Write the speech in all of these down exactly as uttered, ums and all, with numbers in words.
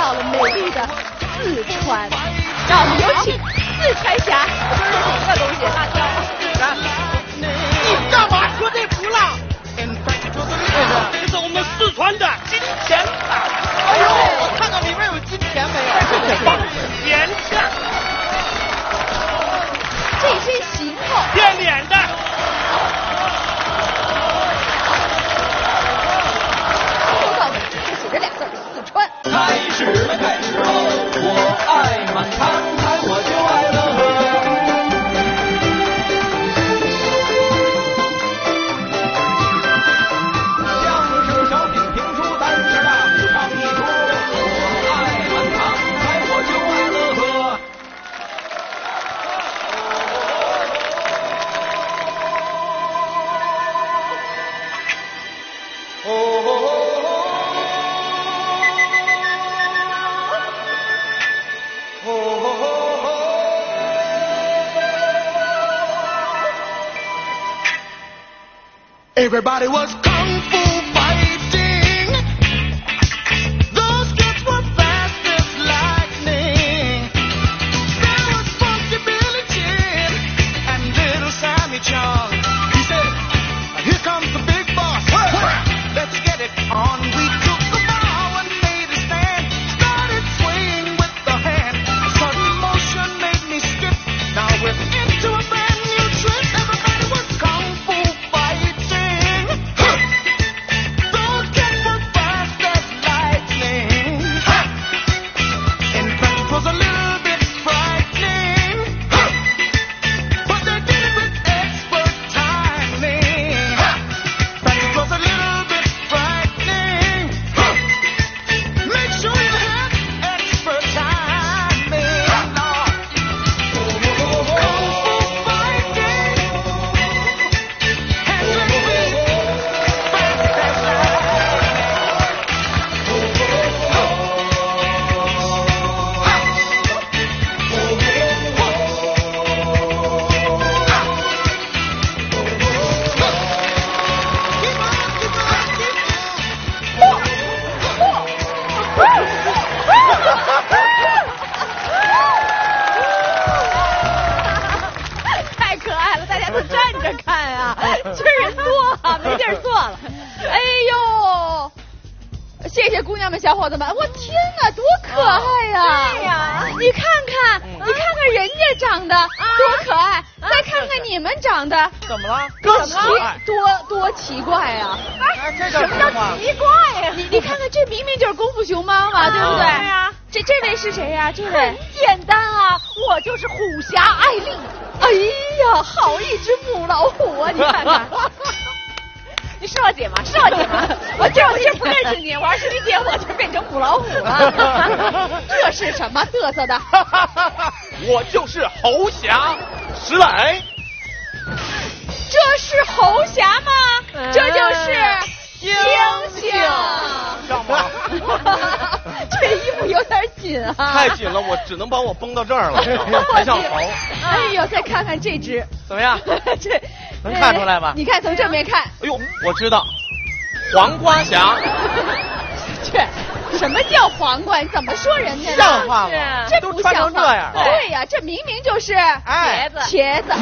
到了美丽的四川，让我们有请四川侠。 这是什么东西？辣椒。 你干嘛说这不辣？ 这是我们四川的金钱塔。 哎呦，我看看里面有金钱没有？ 钱钱。 这身行头变脸的。 说到底就写着俩字儿：四川。 开始了，开始喽！我爱满堂，看我就爱乐呵。相声、小品、评书、单词、大鼓唱一出，我爱满堂，看我就爱乐呵。 Everybody was kung fu fighting. Those kids were fast as lightning. There was Funky Billy Chin and little Sammy Chung. He said, "Here comes the big boss. Let's get it on." We took a bow and made a stand. Started swaying with the hand. A sudden motion made me skip. Now we're into a brand new trick. Everybody was kung fu fighting. Those kids were fast as lightning. In fact, it was a little bit frightening, but they did it with expert timing. Fact, it was a little bit frightening. Make sure you have expert timing, Lord. Kung fu fighting, hands and feet, fast as lightning. 太可爱了，大家都站着看啊，这人多啊，没地儿坐了。哎呦，谢谢姑娘们、小伙子们，我天哪，多可爱呀！ 对呀你看看，你看看人家长得多可爱，再看看你们长得怎么了？ 多奇怎么了？ 多多奇怪呀！ 哎，这叫什么叫奇怪呀？ 你你看看，这明明就是功夫熊猫嘛，对不对？ 对呀。 这这位是谁呀？这位很简单啊，我就是虎侠艾丽。 哎呀，好一只母老虎啊！你看看， 你是我姐吗？是我姐吗？ 我这我这不认识你，我要是你姐，我就变成母老虎了。这是什么嘚瑟的？ 我就是猴侠石来。 这是猴侠吗？ 嗯这就是星星。 干嘛？ 这衣服有点紧啊。 太紧了，我只能把我绷到这儿了，才像猴。 哎呦，再看看这只， 怎么样？ 这能看出来吧你看，从正面看， 哎呦，我知道，黄瓜侠。 这什么叫皇冠？怎么说人家呢？ 像话吗？ 这都穿不像话成这样。 对呀，这明明就是哎茄子。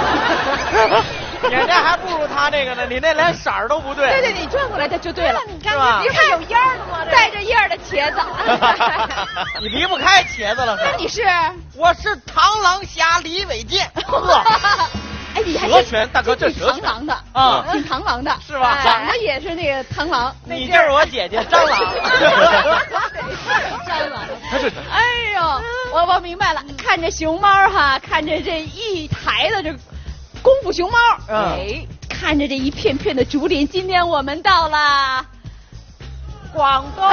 人家还不如他那个呢，你那连色儿都不对。 对对，你转过来它就对了。 你看是吧看，你看有烟儿的吗？ 带着叶儿的茄子。 你离不开茄子了是吧？ 那你是？ 我是螳螂侠李伟健。 哎，你还蛇拳，大哥，这挺蛇拳螳螂的啊挺螳螂的， 是吧长得也是那个螳螂。 你就是我姐姐蟑螂。 蟑螂。 他是哎呦，我我明白了，看着熊猫哈，看着这一台的这功夫熊猫， 嗯哎，看着这一片片的竹林，今天我们到了广东。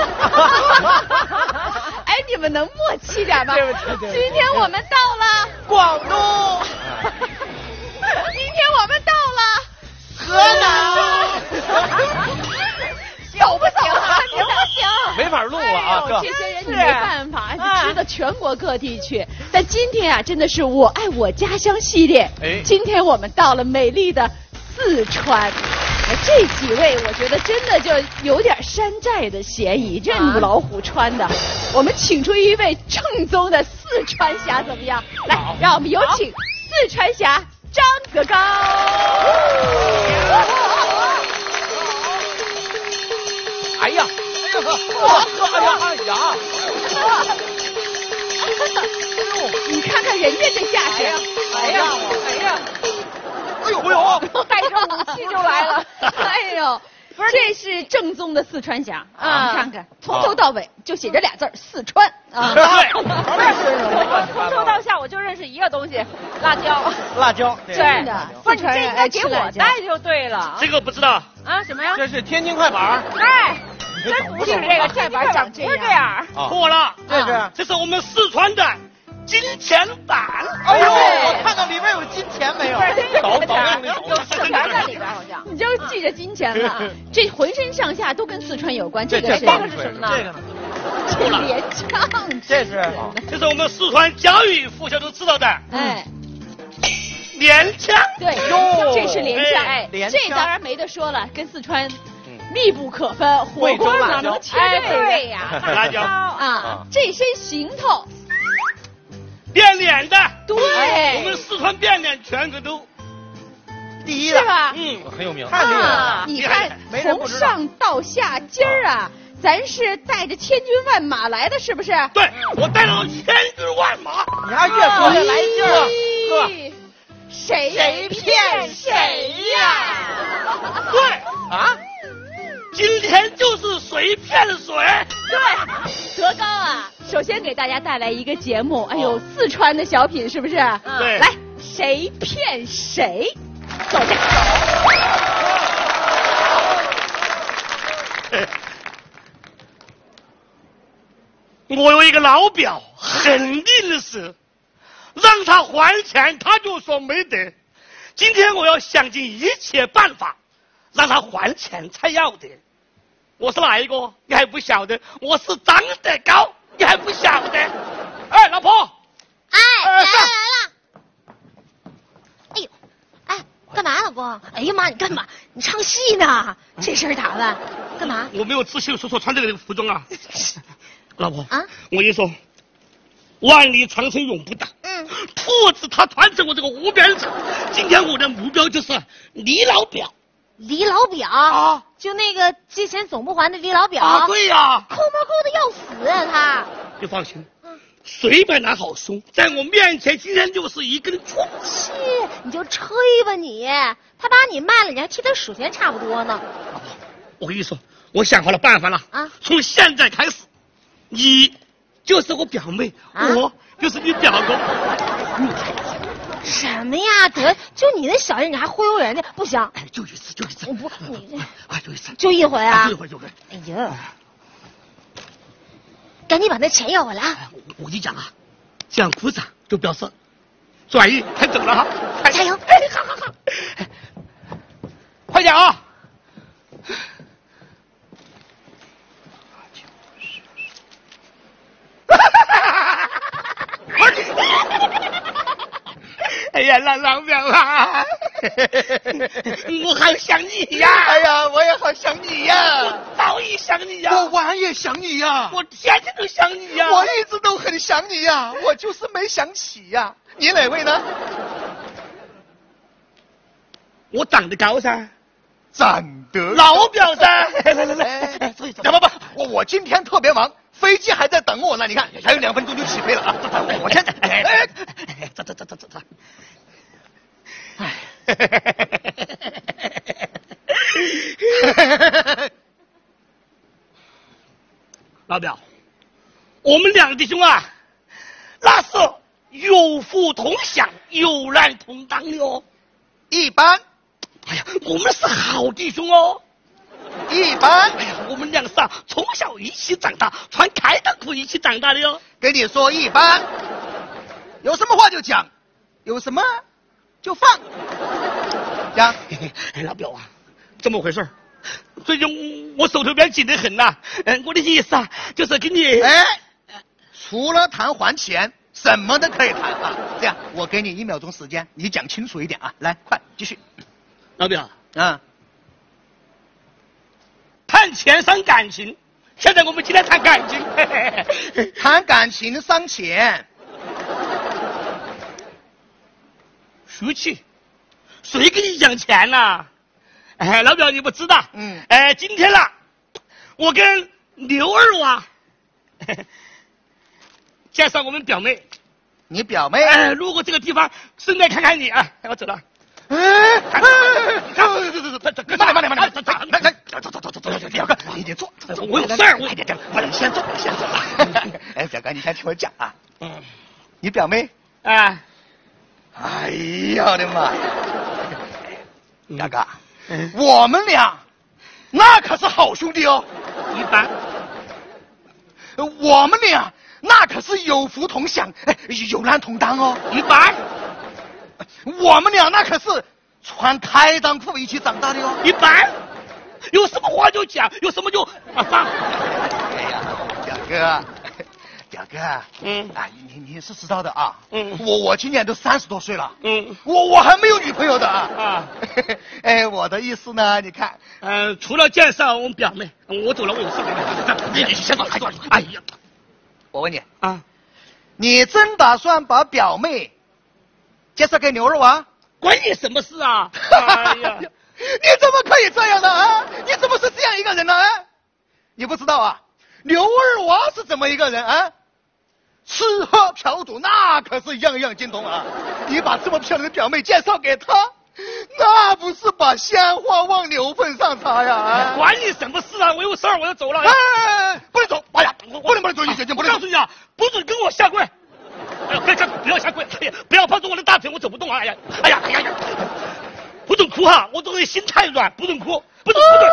哎，你们能默契点吗？ 对不起对不起今天我们到了广东。 今天我们到了河南。 走不走啊？行不行？ 没法录了啊， 哎呦这这些人你没办法，就知道全国各地去。但今天啊，真的是我爱我家乡系列。 哎今天我们到了美丽的四川。 这几位我觉得真的就有点山寨的嫌疑，这母老虎穿的。我们请出一位正宗的四川侠，怎么样？来，让我们有请四川侠张子高。 哎呀，哎呀，哎呀，哎呀！ 你看看人家这架势， 哎呀，哎呀！哎呦，哎呦， 带着武器就来了。哎呦，不是，这是正宗的四川侠啊！你看看，从头到尾就写着俩字儿四川啊。 对， 我从头到下我就认识一个东西，辣椒。 辣椒， 真的， 不是你这应该给我带就对了。 这个不知道啊？什么呀？ 这是天津快板。 哎，真不是这个快板长不是这样。 错了， 这是这是我们四川的金钱板。 哎呦，我看看里面有金钱没有？ 有搞搞那有四条在里边好像。 你就记着金钱了，这浑身上下都跟四川有关。这个是这个是什么呢？ 这个呢？ 这连唱， 这是这是我们四川教育附小都知道的。 哎， 连枪。 对，这是连枪。 哎连这枪当然没得说了，跟四川密不可分，火锅哪能切哎， 这个对呀， 辣椒啊？这身行头， 变脸的。 对， 我们四川变脸全国都第一是吧？ 嗯很有名。 啊， 了， 你看没人不从知道上到下，今儿啊，咱是带着千军万马来的，是不是？ 对，我带了千军万马。 你还越说越来劲儿，哥。 咦谁谁骗谁呀？ 对啊， 今天就是谁骗谁。 对，德高啊，首先给大家带来一个节目，哎呦，四川的小品是不是？ 对来，谁骗谁？走下。 我有一个老表，很吝啬，让他还钱，他就说没得。今天我要想尽一切办法，让他还钱才要得。我是哪一个？你还不晓得？我是张德高，你还不晓得？哎，老婆， 哎，来了上来了！哎呦，哎，干嘛，老公？哎呀妈，你干嘛？你唱戏呢？这身打扮，干嘛？ 我没有自信说说穿这个服装啊。老婆啊， 我跟你说，万里长城永不倒。 嗯， 兔子它团成我这个无边草。今天我的目标就是李老表。 李老表啊， 就那个借钱总不还的李老表啊，对呀、 抠门抠的要死啊他！ 你放心，随便拿好凶，在我面前今天就是一根葱。 切，你就吹吧你，他把你卖了，你还替他数钱差不多呢。 我跟你说，我想好了办法了啊！ 从现在开始，你就是我表妹， 啊我就是你表哥。 什么呀？得，就你那小人，你还忽悠人家，不行！ 哎，就一次，就一次。 我不，你这啊，就一次， 就一回啊！ 就一回，就一回。 哎呀，赶紧把那钱要回来啊！ 我我跟你讲啊，这样鼓掌就表示转移太准了哈！ 加油！ 哎，好好好，快点啊！哎呀，老老表啊，我好想你呀！ 哎呀，我也好想你呀！ 我早已想你呀！ 我晚也想你呀！ 我天天都想你呀！ 我一直都很想你呀，我就是没想起呀。你哪位呢？ 我长得高噻， 长得老表噻。来来来来，坐一坐。 不不，我我今天特别忙，飞机还在等我呢。你看，还有两分钟就起飞了啊！我现在，哎哎， 走走走走走走。 哎， 老表，我们两个弟兄啊，那是有福同享、有难同当的哦。 一般， 哎呀，我们是好弟兄哦。 一般， 哎呀，我们两个是啊，从小一起长大，穿开裆裤一起长大的哟。 跟你说一般，有什么话就讲，有什么就放。讲， 哎，老表啊，这么回事儿。最近我手头边紧得很呐、啊，嗯，我的意思啊，就是给你， 哎，除了谈还钱，什么都可以谈啊。这样，我给你一秒钟时间，你讲清楚一点啊。来，快继续。 老表， 嗯， 谈钱伤感情，现在我们今天谈感情。 谈感情伤钱。 舒淇，谁跟你讲钱呐？哎，老表你不知道， 嗯， 哎，今天啦，我跟刘二娃介绍我们表妹。 你表妹？ 哎，路过这个地方，顺便看看你啊，我走了。 哎，哎，走走走走走，慢点慢点慢点，来来，走走走走走走，表哥，你得坐， 我有事儿，我快点点，你先坐，你先坐。哎，表哥，你先听我讲啊。 嗯， 你表妹？ 啊， 哎呀，我的妈呀！表哥，我们俩那可是好兄弟哦。 一般。 我们俩那可是有福同享，哎，有难同当哦。 一般。 我们俩那可是穿开裆裤一起长大的哟。 一般。有什么话就讲，有什么就啊放。 哎呀，表哥，表哥， 嗯， 啊，你你是知道的啊， 嗯， 我我今年都三十多岁了， 嗯， 我我还没有女朋友的啊。 啊， 哎，我的意思呢，你看， 嗯、呃，除了介绍我们表妹，我走了，我有事。你你先走，还走。哎呀， 我问你啊， 你真打算把表妹介绍给牛二娃？ 关你什么事啊？哎呀， 你怎么可以这样呢？啊，你怎么是这样一个人呢？啊，你不知道啊，刘二娃是怎么一个人啊？吃喝嫖赌那可是样样精通啊！你把这么漂亮的表妹介绍给他，那不是把鲜花往牛粪上擦呀？啊， 关你什么事啊？我有事儿，我要走了。 哎，不能走！哎呀，我不能不能走，你决定不能。 我告诉你啊，不准跟我下跪！哎呀，不要下跪，不要下跪！哎呀，不要抱住我的大腿，我走不动啊！哎呀，哎呀，哎呀呀！不准哭哈，我这个人心太软，不准哭，不准不准。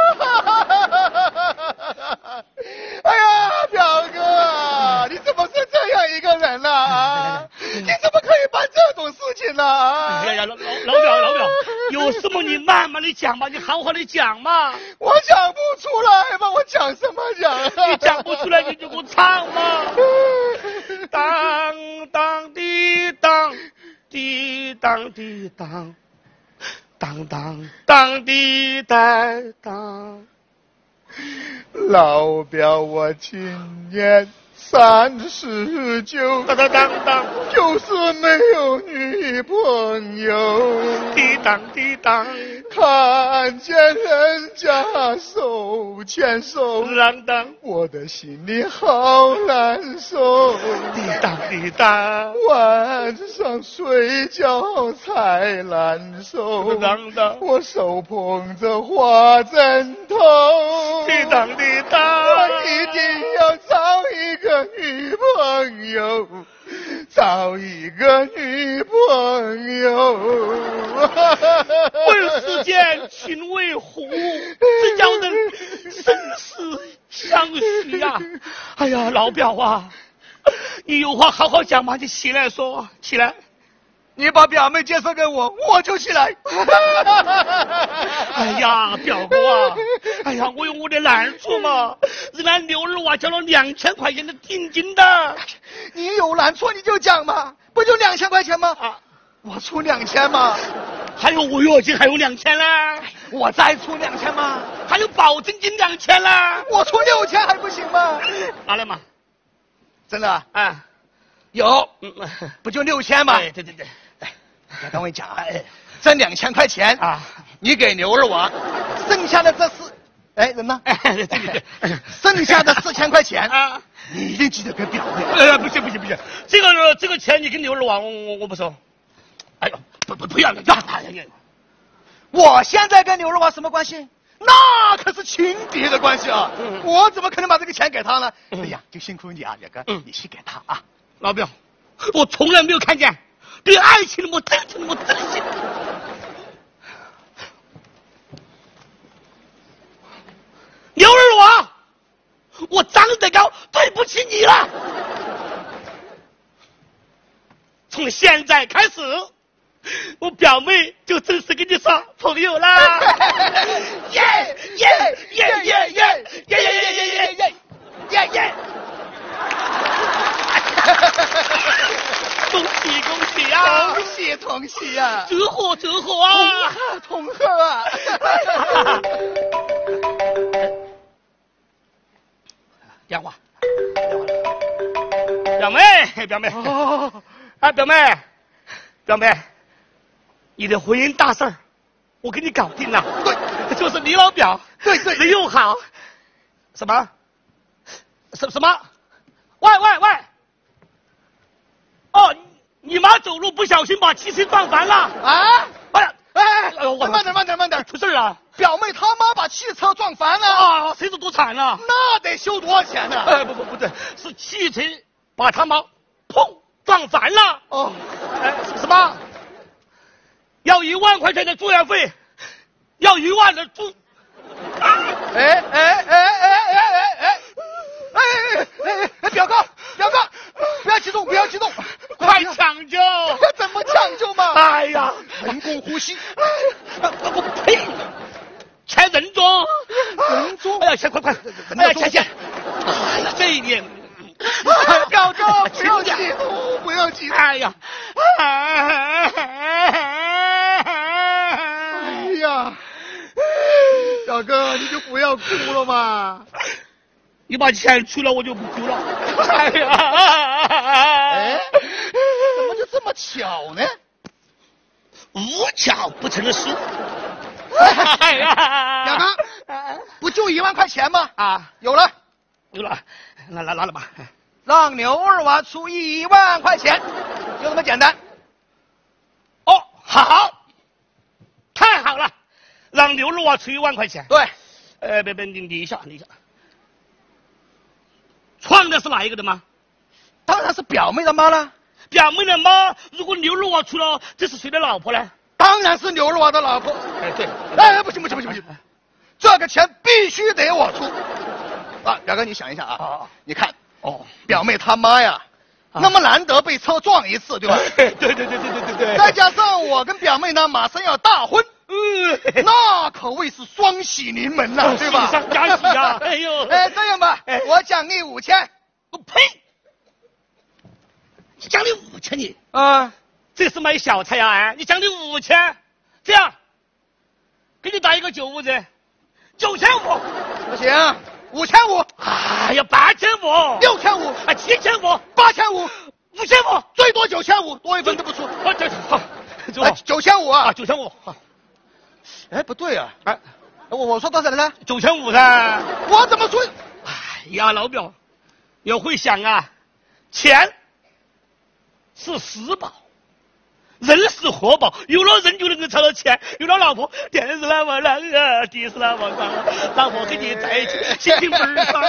哎呀，表哥，你怎么是这样一个人呢？啊，你怎么可以办这种事情呢？ 哎呀呀，老老老表老表，有什么你慢慢的讲嘛，你好好的讲嘛。 我讲不出来嘛，我讲什么讲？ 你讲不出来你就给我唱嘛。当当滴当，滴当滴当，当当当滴当当。 老表，我今年三十九， 当当当当， 就是没有女朋友。 滴当滴当， 看见人家手牵手， 当当， 我的心里好难受。 滴当滴当， 晚上睡觉才难受。 当当， 我手捧着花枕头。 滴当滴当， 我一定要找一个女朋友，找一个女朋友。 问世间情为何物，只叫人生死相许呀、啊！哎呀，老表啊，你有话好好讲嘛，你起来说，起来。 你把表妹介绍给我，我就起来。 哎呀，表哥啊，哎呀，我有我的难处嘛。人家刘二娃交了两千块钱的定金的。 你有难处你就讲嘛，不就两千块钱吗？ 啊， 我出两千嘛。 还有违约金还有两千啦。 我再出两千嘛。 还有保证金两千啦。 我出六千还不行吗？ 拿来嘛。 真的？ 啊， 有， 嗯， 不就六千吗？ 对对对对。 来，等我讲啊，这两千块钱啊， 你给牛二娃，剩下的这四，哎，人呢？ 哎，对对对， 剩下的四千块钱啊， 你一定记得给表妹。 哎，不行不行不行，这个这个钱你跟牛二娃，我我我不收。哎呦，不不不要了，呀！ 我现在跟牛二娃什么关系？那可是情敌的关系啊！ 嗯、 我怎么可能把这个钱给他呢？嗯、哎呀，就辛苦你啊，表哥，嗯、你去给他啊。 老表，我从来没有看见对爱情那么真诚、那么真心。牛二娃，我长得高，对不起你了。从现在开始，我表妹就正式跟你说朋友啦！耶耶耶耶耶耶耶耶耶耶耶耶耶！恭喜恭喜啊！ 恭喜恭喜啊！ 祝贺祝贺啊！ 同贺同贺啊！ 表妹。哦，哎，表妹，表妹，你的婚姻大事儿，我给你搞定了。 对， 就是你老表， 对对， 人又好。什么？什什么？喂喂喂！哦，你妈走路不小心把汽车撞翻了。 啊！ 哎呀！ 哎， 哎呦，我慢点慢点慢点， 出事了！ 表妹他妈把汽车撞翻了啊！谁知多惨啊！ 那得修多少钱呢？ 哎，不不不对，是汽车把他妈砰撞翻了。 哦， 哎，什么？要一万块钱的住院费，要一万的住。 哎哎哎哎哎哎哎哎哎哎哎！表哥表哥，不要激动不要激动， 快抢救！ 怎么抢救嘛？ 哎呀， 人工呼吸。 我呸！钱人中， 人中。 哎呀，钱快快！哎呀，钱钱！哎呀，这一点。 表哥不要激动不要激动！ 哎呀！ 哎呀！表哥，你就不要哭了嘛！ 你把钱出了，我就不哭了。哎呀！ 哎，怎么就这么巧呢？ 无巧不成书。 哎呀，表哥，不就一万块钱吗？ 啊， 有了， 有了，拿拿拿了吧。 让牛二娃出一万块钱，就这么简单。 哦，好，太好了。让刘二娃出一万块钱。 对， 呃，别别，你你一下，你一下。创的是哪一个的妈？ 当然是表妹的妈了。 表妹的妈，如果刘二娃出了，这是谁的老婆呢？ 当然是牛二娃的老婆。 哎，对。 哎，不行不行不行不行，这个钱必须得我出。啊，表哥，你想一下啊， 啊你看， 哦， 表妹他妈呀， 啊那么难得被车撞一次，对吧？ 对对对对对对对。 再加上我跟表妹呢，马上要大婚。 嗯， 那可谓是双喜临门呐、啊，对吧？ 喜上加喜啊！哎呦， 哎，这样吧， 哎我奖励五千。 我呸！你奖励五千你？ 啊， 这是买小菜呀、啊！哎，你奖励五千，这样，给你打一个九五折，九千五。 不行，五千五。 哎呀，八千五， 六千五， 啊，七千五， 八千五， 五千五， 最多九千五，多一分都不出。 啊，这好，这哎，九千五啊！ 啊，九千五，好， 哎，不对啊， 哎， 我我说多少来着？ 九千五噻。 我怎么说？ 哎呀，老表，要会想啊，钱是私宝，人是活宝，有了人就能够赚到钱，有了老婆，天是那么蓝啊，地是那么宽，老婆跟你在一起，心情倍儿爽。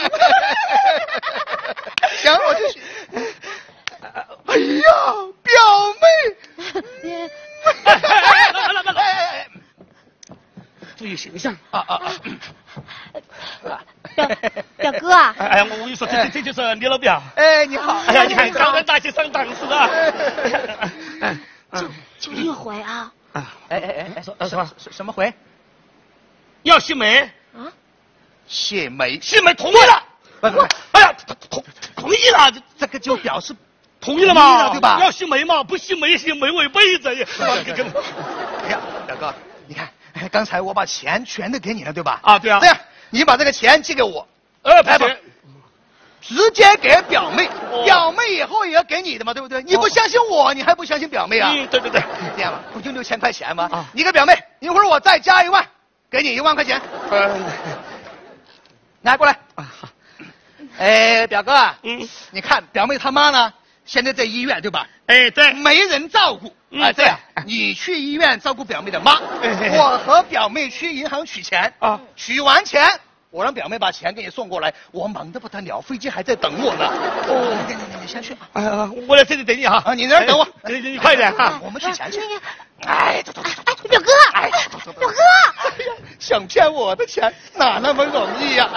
行，我就去。哎呀，表妹！ 来来来来来， 哎注意形象啊啊啊！ 表表哥啊， 哎呀，我跟你说，这这这就是你老表。 哎，你好！ 哎呀，你看高端大气上档次啊！ 就就一回啊！ 啊， 哎哎哎哎， 说什么什什么回？ 要谢梅， 啊， 谢梅， 谢梅同意了。 不不， 哎呀，同同同意了，这这个就表示同意了同意嘛， 了对吧要谢梅嘛，不谢梅谢梅我一辈子。 哎呀，表哥，你看，哎刚才我把钱全都给你了，对吧？ 啊，对啊。 这样，你把这个钱寄给我， 呃，不哎行， 直接给表妹， 哦表妹以后也要给你的嘛，对不对？你不相信我，你还不相信表妹啊？ 嗯，对对对。 这样吧，不就六千块钱吗？ 啊你给表妹，一会儿我再加一万，给你一万块钱， 呃， 拿过来。 啊，好， 哎，表哥啊， 嗯， 你看表妹他妈呢，现在在医院对吧？ 哎，对， 没人照顾。 嗯哎，这样对， 你去医院照顾表妹的妈， 哎哎哎我和表妹去银行取钱啊， 取完钱，我让表妹把钱给你送过来，我忙得不得了，飞机还在等我呢。哦，你你你你先去吧。 哎呀，我在这里等你哈。 啊，你在这儿等我， 你你快点哈。 我们去钱去。 哎，走走走，哎，表哥， 哎， 表哥， 想骗我的钱哪那么容易呀？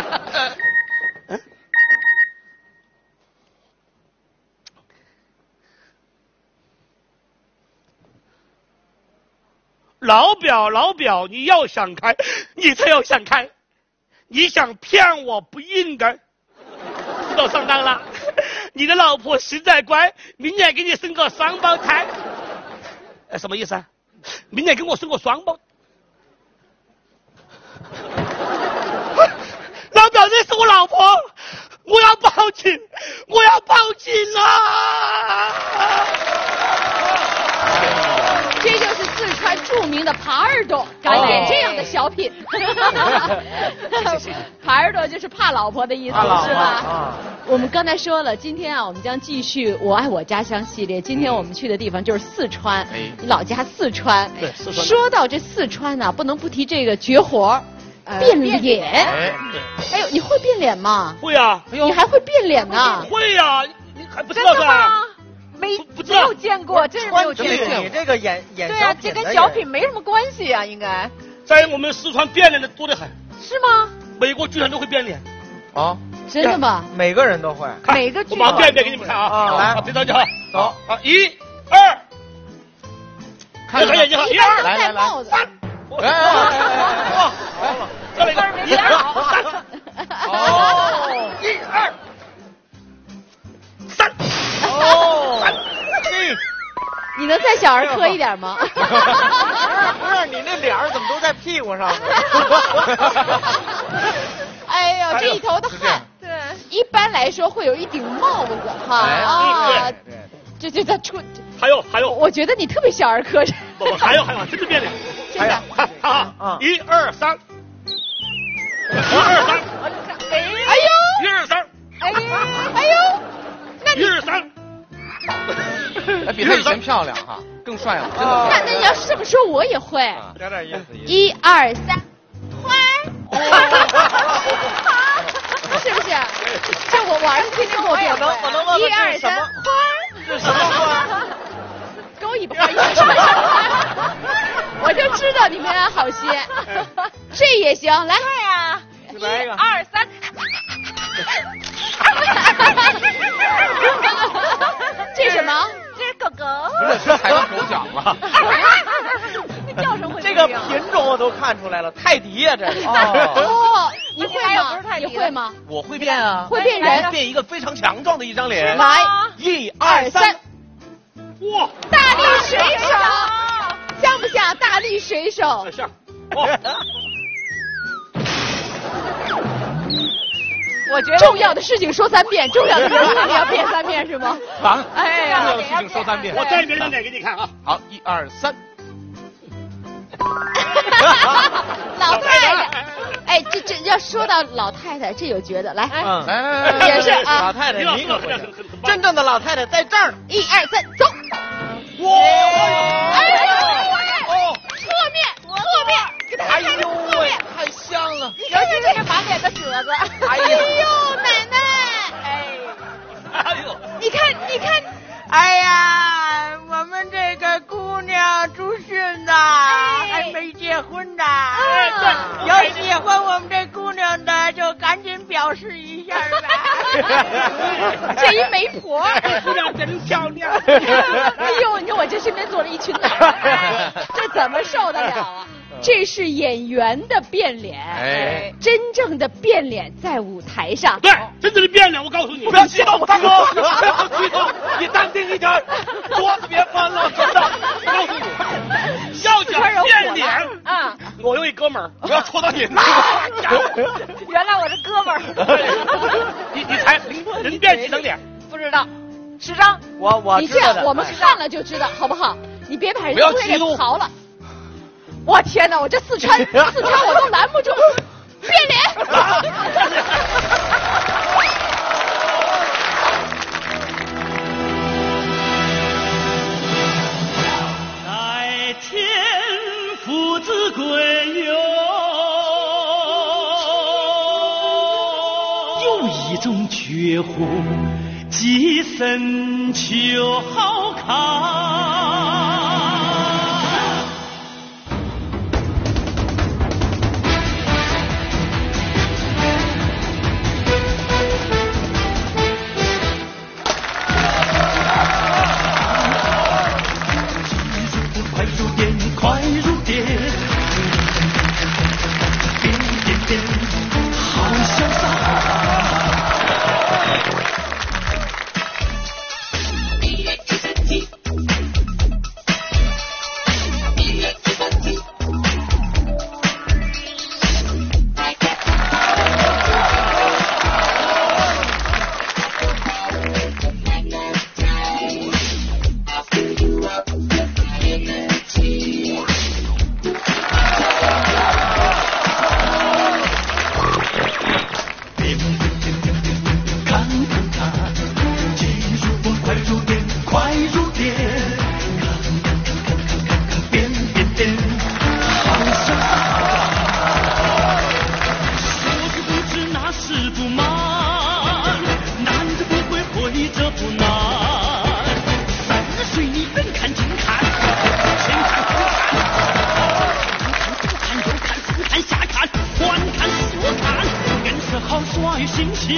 老表，老表，你要想开，你才要想开。你想骗我不应该，知道上当了。你的老婆实在乖，明年给你生个双胞胎。呃，什么意思啊？明年给我生个双胞。老表，这是我老婆，我要报警，我要报警啊！ 聘。耙耳朵就是怕老婆的意思，是吧？ 啊， 我们刚才说了，今天啊，我们将继续《我爱我家乡》系列。今天我们去的地方就是四川， 哎你老家四川。 对四川说到这四川呢、不能不提这个绝活儿——变脸。 哎， 哎呦，你会变脸吗？ 会啊， 你还会变脸呢？ 会呀，你还不知道真的吗噻？？ 没不不知道没有见过，真是没有穿见过。 你这个演演对啊，这跟小品没什么关系啊，应该在我们四川变脸的多得很， 是吗？ 美国剧团都会变脸。 啊， 真的吗？ 每个人都会。 看每个剧我马上变一变给你们看啊！ 啊来啊，别着急哈， 走啊，一、二， 看睁眼睛哈，一、二， 来来来戴帽子。 哎哎哎哎哇，再来一个，一、二、三， 哦一、二、三， 哦， 一。 你能再小儿科一点吗？ 不是你那脸儿怎么都在屁股上呢？ 哎呦，这一头的汗。对，一般来说会有一顶帽子哈哎啊， 对对， 这就在出。 还有还有， 我觉得你特别小儿科。 不不，还有还有，真的变脸， 真的。 看啊啊， 一二三，一二三， 哎呦， 一二三， 哎哎呦，那你一二三， 哎，比他以前漂亮哈，更帅了，真的。 那那你要是这么说，我也会。 有点意思。 一二三，花儿，是不是？这我我儿子天天给我变我能我能问问一二这是什么三，花儿， 这什么花？ 勾一把，一二三，我就知道你们俩好些，这也行，来。 对呀， 来一个二三， 这什么？ 这是狗狗， 不是，这才是狗脚了。 叫声会这个品种我都看出来了，泰迪呀，这是。 哦，你会还有不吗是泰？迪的你会吗？ 我会变啊， 会变人。 变一个非常强壮的一张脸。 来， 一二三， 哇， 大力水手，像不像大力水手？ 像，哇， 我觉得重要的事情说三遍，重要的人物你要变三遍是吗？ 烦。 哎呀重要的事情说三遍。 我再变张脸给你看啊！ 好，一二三。 老太太，哎，这这要说到老太太，这有觉得来， 嗯，来来来， 也是啊老太太， 李老师你可会很很很棒真正的老太太在这儿。 一二三，走。 哇！ 哎哦， 侧面，侧面，给大家哎看看呦喂侧面。， 太像了。 尤其这个满脸的褶子， 哎呀哎呦，奶奶， 哎， 哎呦， 你看，你看， 哎呀，我们这个姑娘朱迅呐，还没结婚呢。 哎对要喜欢我们这姑娘的，就赶紧表示一下呗。 这一媒婆。 姑娘真漂亮。 哎呦，你看我这身边坐了一群奶奶，这怎么受得了啊？这是演员的变脸， 哎， 真正的变脸在舞台上。 对，真正的变脸，我告诉你， 不要激动，大哥， 不要激动，你淡定一点，桌子别翻了，真的，我告诉你，要想变脸啊， 我有一哥们儿，不要戳到你。 原来我是哥们儿， 你你才人人变几张脸？ 不知道，十张， 我我你这样， 知道的。 我们看了就知道，好不好？你别把人不要家给激动刨了。我天哪，我这四川四川我都拦不住，变脸。 在天父之归哟，有一种绝活，既深秋好看。快如电，快如电，变变变，好潇洒。 太新鲜。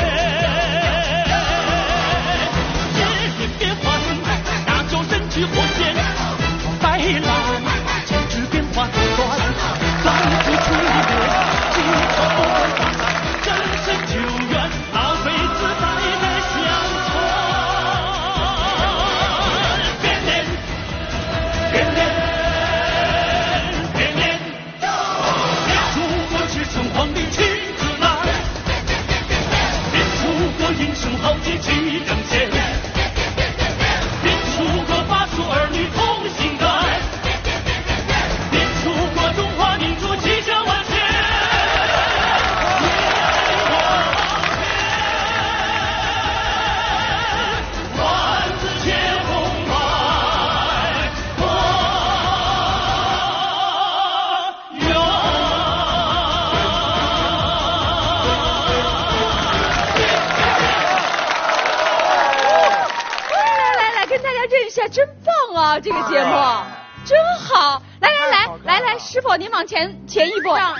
别别变换，那叫人机活现。白兰简直变化多端，再不催眠，几场不会发散，人生久远，老辈子代代相传。变脸，变脸。英雄豪杰去争先，别出国八叔儿女同心肝，别出国中华民族气象万千。万紫千红百花园。 认识一下，真棒啊！这个节目真好。来来来来来，师傅您往前前一步。哇！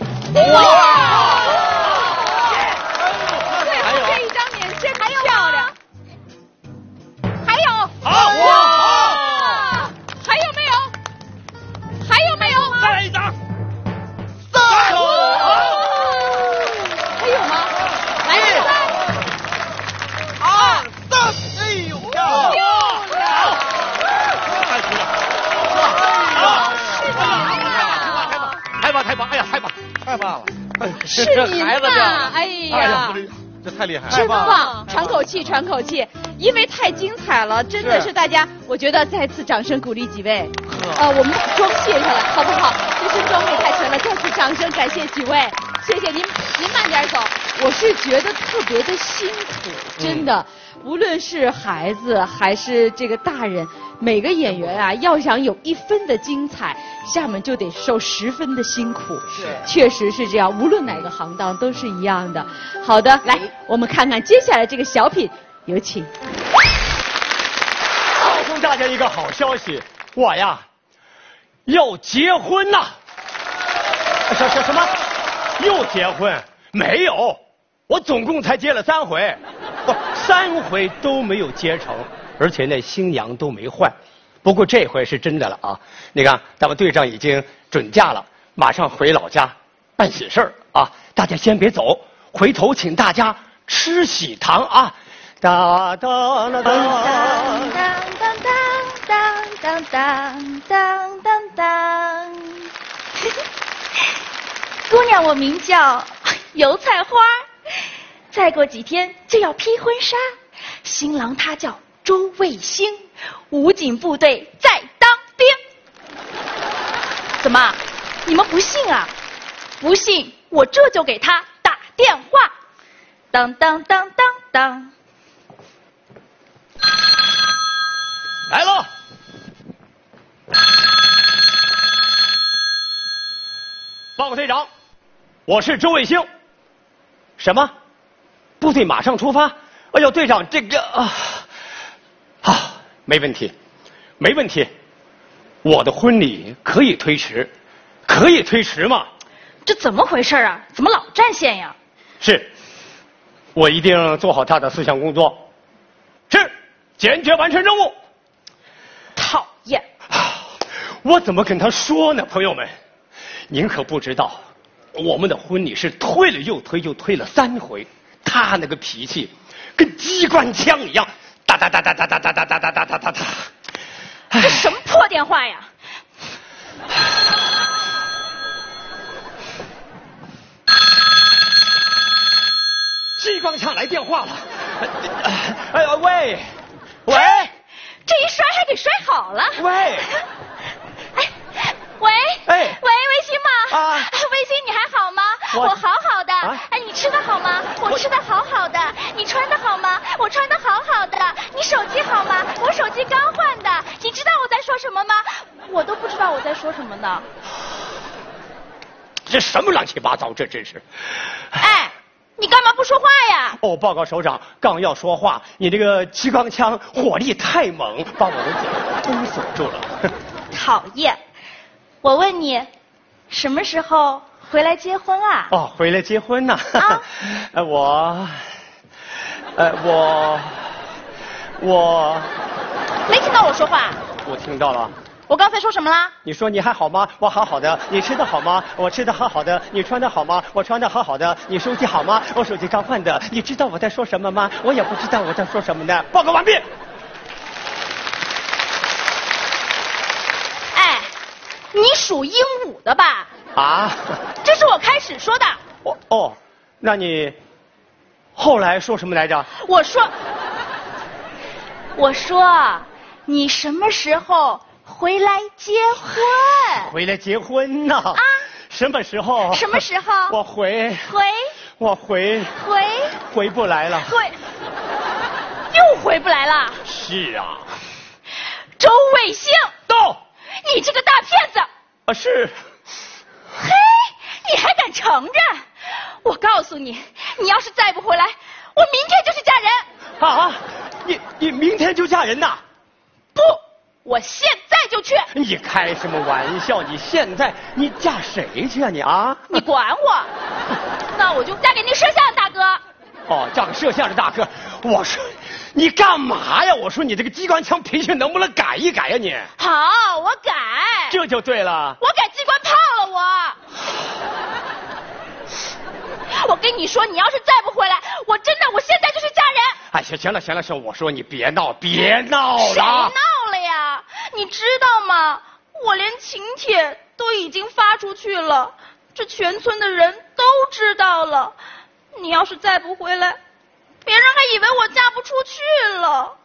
最后这一张脸真漂亮。还有。 好。 哇！还有没有？还有没有？ 再来一张。 三。还有吗？来三。 二三。哎呦！ 漂亮。 太棒太棒！哎呀，太棒太棒了！ 是您呐！哎呀， 这太厉害了， 真棒！喘口气，喘口气，因为太精彩了，真的是大家，我觉得再次掌声鼓励几位。呃，我们把妆卸下来，好不好？这身装备太全了，再次掌声感谢几位，谢谢您，您慢点走。我是觉得特别的辛苦，真的。无论是孩子还是这个大人，每个演员啊，要想有一分的精彩，下面就得受十分的辛苦。 是， 确实是这样，无论哪个行当都是一样的。好的，来，我们看看接下来这个小品，有请。 告诉大家一个好消息，我呀要结婚呐！什什什么？又结婚？没有，我总共才结了三回。不，三回都没有结成，而且那新娘都没换。不过这回是真的了啊！你看，咱们队长已经准假了，马上回老家办喜事儿啊！大家先别走，回头请大家吃喜糖啊！哒哒哒哒当当当当当当当当。姑娘，我名叫油菜花。再过几天就要披婚纱，新郎他叫周卫星，武警部队在当兵。怎么，你们不信啊？不信，我这就给他打电话。当当当当当， 来了。报告队长，我是周卫星。什么？部队马上出发。哎呦，队长，这个啊，啊，没问题，没问题。我的婚礼可以推迟，可以推迟吗？ 这怎么回事啊？怎么老占线呀？ 是，我一定做好他的思想工作。是，坚决完成任务。 讨厌！ 我怎么跟他说呢，朋友们？您可不知道，我们的婚礼是推了又推，又推了三回。他那个脾气跟机关枪一样，哒哒哒哒哒哒哒哒哒哒哒哒哒哒。 这什么破电话呀！ 机关枪来电话了。哎呦喂喂， 这一摔还给摔好了。 喂， 哎，喂， 哎， 喂，卫星吗？ 啊， 卫星你还好吗？ 我我好好的。 啊、 哎，你吃的好吗？我吃的好好的。你穿的好吗？我穿的好好的。你手机好吗？我手机刚换的。你知道我在说什么吗？我都不知道我在说什么呢。 这什么乱七八糟，这真是。 哎，你干嘛不说话呀？ 哦，报告首长，刚要说话，你这个机关枪火力太猛，把我的嘴封锁住了。 讨厌！我问你，什么时候回来结婚啊？ 哦，回来结婚呐、 啊呃，我，呃，我，我， 没听到我说话？ 我听到了。 我刚才说什么啦？ 你说你还好吗？我好好的。你吃的好吗？我吃的好好的。你穿的好吗？我穿的好好的。你手机好吗？我手机刚换的。你知道我在说什么吗？我也不知道我在说什么呢。报告完毕。 哎，你属鹦鹉的吧？ 啊？ 这是我开始说的。 哦哦，那你后来说什么来着？ 我说，我说，你什么时候回来结婚？ 回来结婚呐？ 啊？ 什么时候？ 什么时候？ 我回回我回回回不来了。 回又回不来了。 是啊。 周卫星。 到。 你这个大骗子。 啊是。 嘿，你还敢承认？我告诉你，你要是再不回来，我明天就去嫁人。 啊？你你明天就嫁人呐？ 不，我现在就去。 你开什么玩笑？你现在你嫁谁去啊你啊？ 你管我？那我就嫁给那摄像大哥。 哦，嫁给摄像的大哥。我说你干嘛呀？我说你这个机关枪脾气能不能改一改呀你？ 好，我改。 这就对了。 我改机关炮了我。我跟你说，你要是再不回来，我真的我现在就去嫁人。 哎，行行了行了行，我说你别闹别闹了。 谁闹了呀？你知道吗？我连请帖都已经发出去了，这全村的人都知道了。你要是再不回来，别人还以为我嫁不出去了。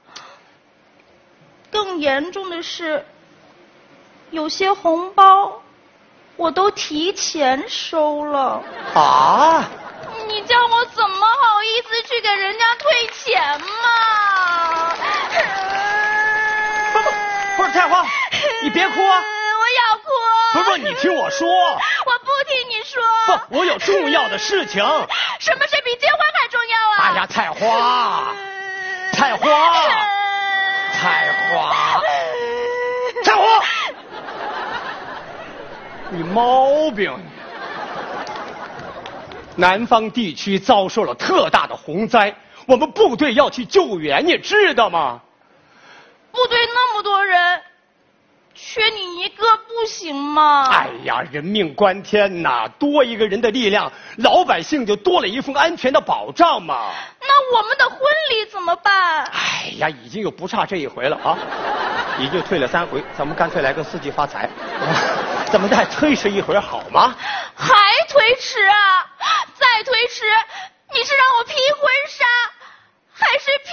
更严重的是，有些红包我都提前收了。 啊？ 你叫我怎么好意思去给人家退钱嘛？ 不不不是菜花，你别哭啊！ 我要哭。 不不，你听我说。 我不听你说。 不，我有重要的事情。 什么事比结婚还重要啊？ 哎呀，菜花，菜花，菜花，菜花，你毛病！南方地区遭受了特大的洪灾，我们部队要去救援，你知道吗？ 部队那么多人，缺你一个不行吗？ 哎呀，人命关天呐，多一个人的力量，老百姓就多了一份安全的保障嘛。 那我们的婚礼怎么办？ 哎呀，已经有不差这一回了啊，已经退了三回，咱们干脆来个四季发财，咱们再推迟一会儿好吗？ 还推迟啊？再推迟，你是让我披婚纱，还是披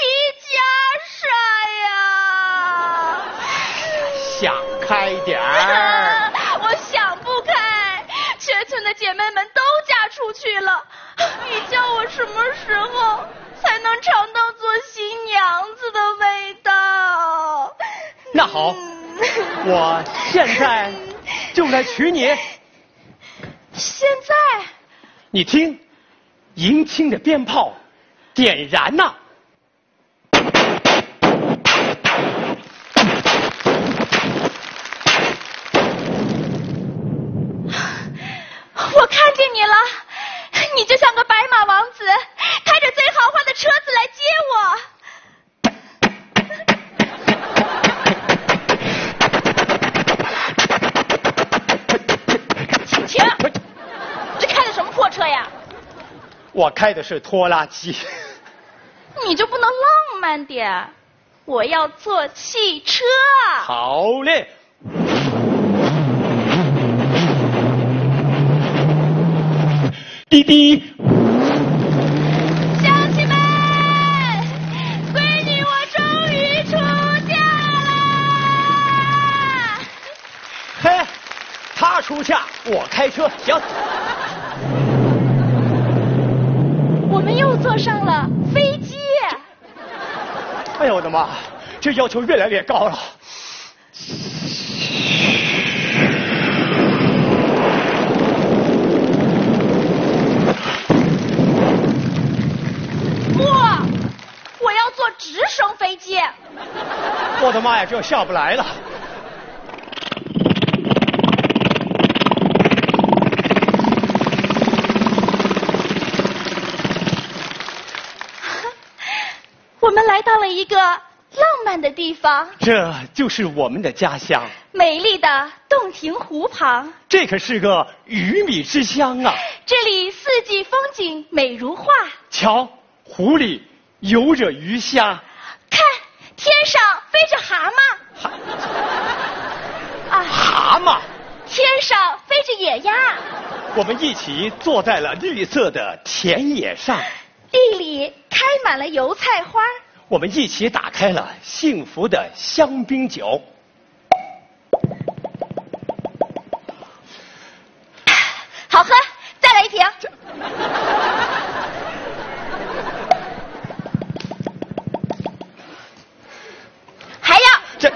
袈裟呀？ 想开点儿。 我想不开，全村的姐妹们都嫁出去了，你叫我什么时候才能尝到做新娘子的味道？ 那好，我现在就来娶你。 现在？ 你听，迎亲的鞭炮点燃呐！ 我看见你了，你就像个白马王子，开着最豪华的车子来接我。请停！这开的什么破车呀？ 我开的是拖拉机。 你就不能浪漫点？我要坐汽车。 好嘞。滴滴。 乡亲们，闺女我终于出嫁啦！ 嘿，他出嫁，我开车，行。 我们又坐上了飞机。 哎呦我的妈，这要求越来越高了。 不，我要坐直升飞机。 我的妈呀，这下不来了。 们来到了一个浪漫的地方， 这就是我们的家乡， 美丽的洞庭湖旁。 这可是个鱼米之乡啊！ 这里四季风景美如画。 瞧，湖里游着鱼虾， 看天上飞着蛤蟆，啊， 蛤蟆， 天上飞着野鸭。 我们一起坐在了绿色的田野上， 地里开满了油菜花。 我们一起打开了幸福的香槟酒。 好喝，再来一瓶。还要这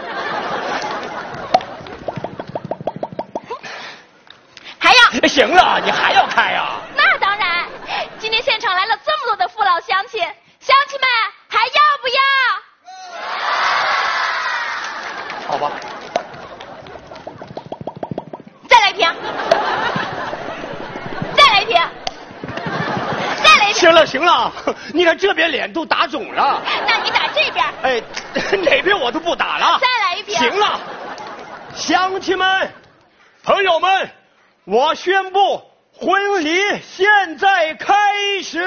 还要行了，你还要开啊？ 那当然，今天现场来了这么多的父老乡亲，乡亲们还要不要？ 好吧， 再来一瓶，再来一瓶，再来一瓶。 行了行了，你看这边脸都打肿了。 那你打这边。 哎，哪边我都不打了。 再来一瓶。 行了，乡亲们、朋友们，我宣布婚礼现在开始。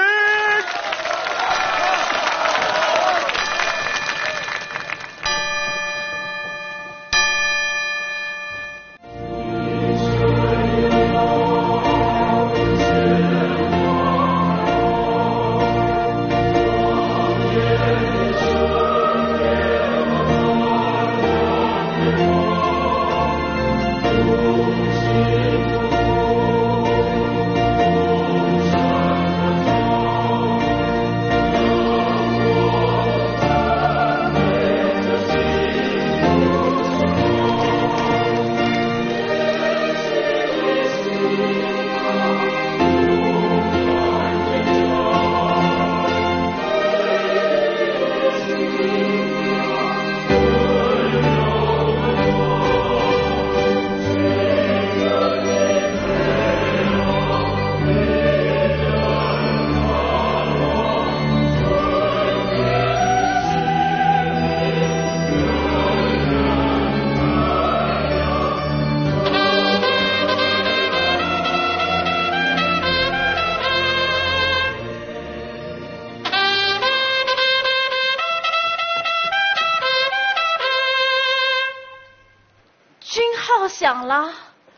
响了，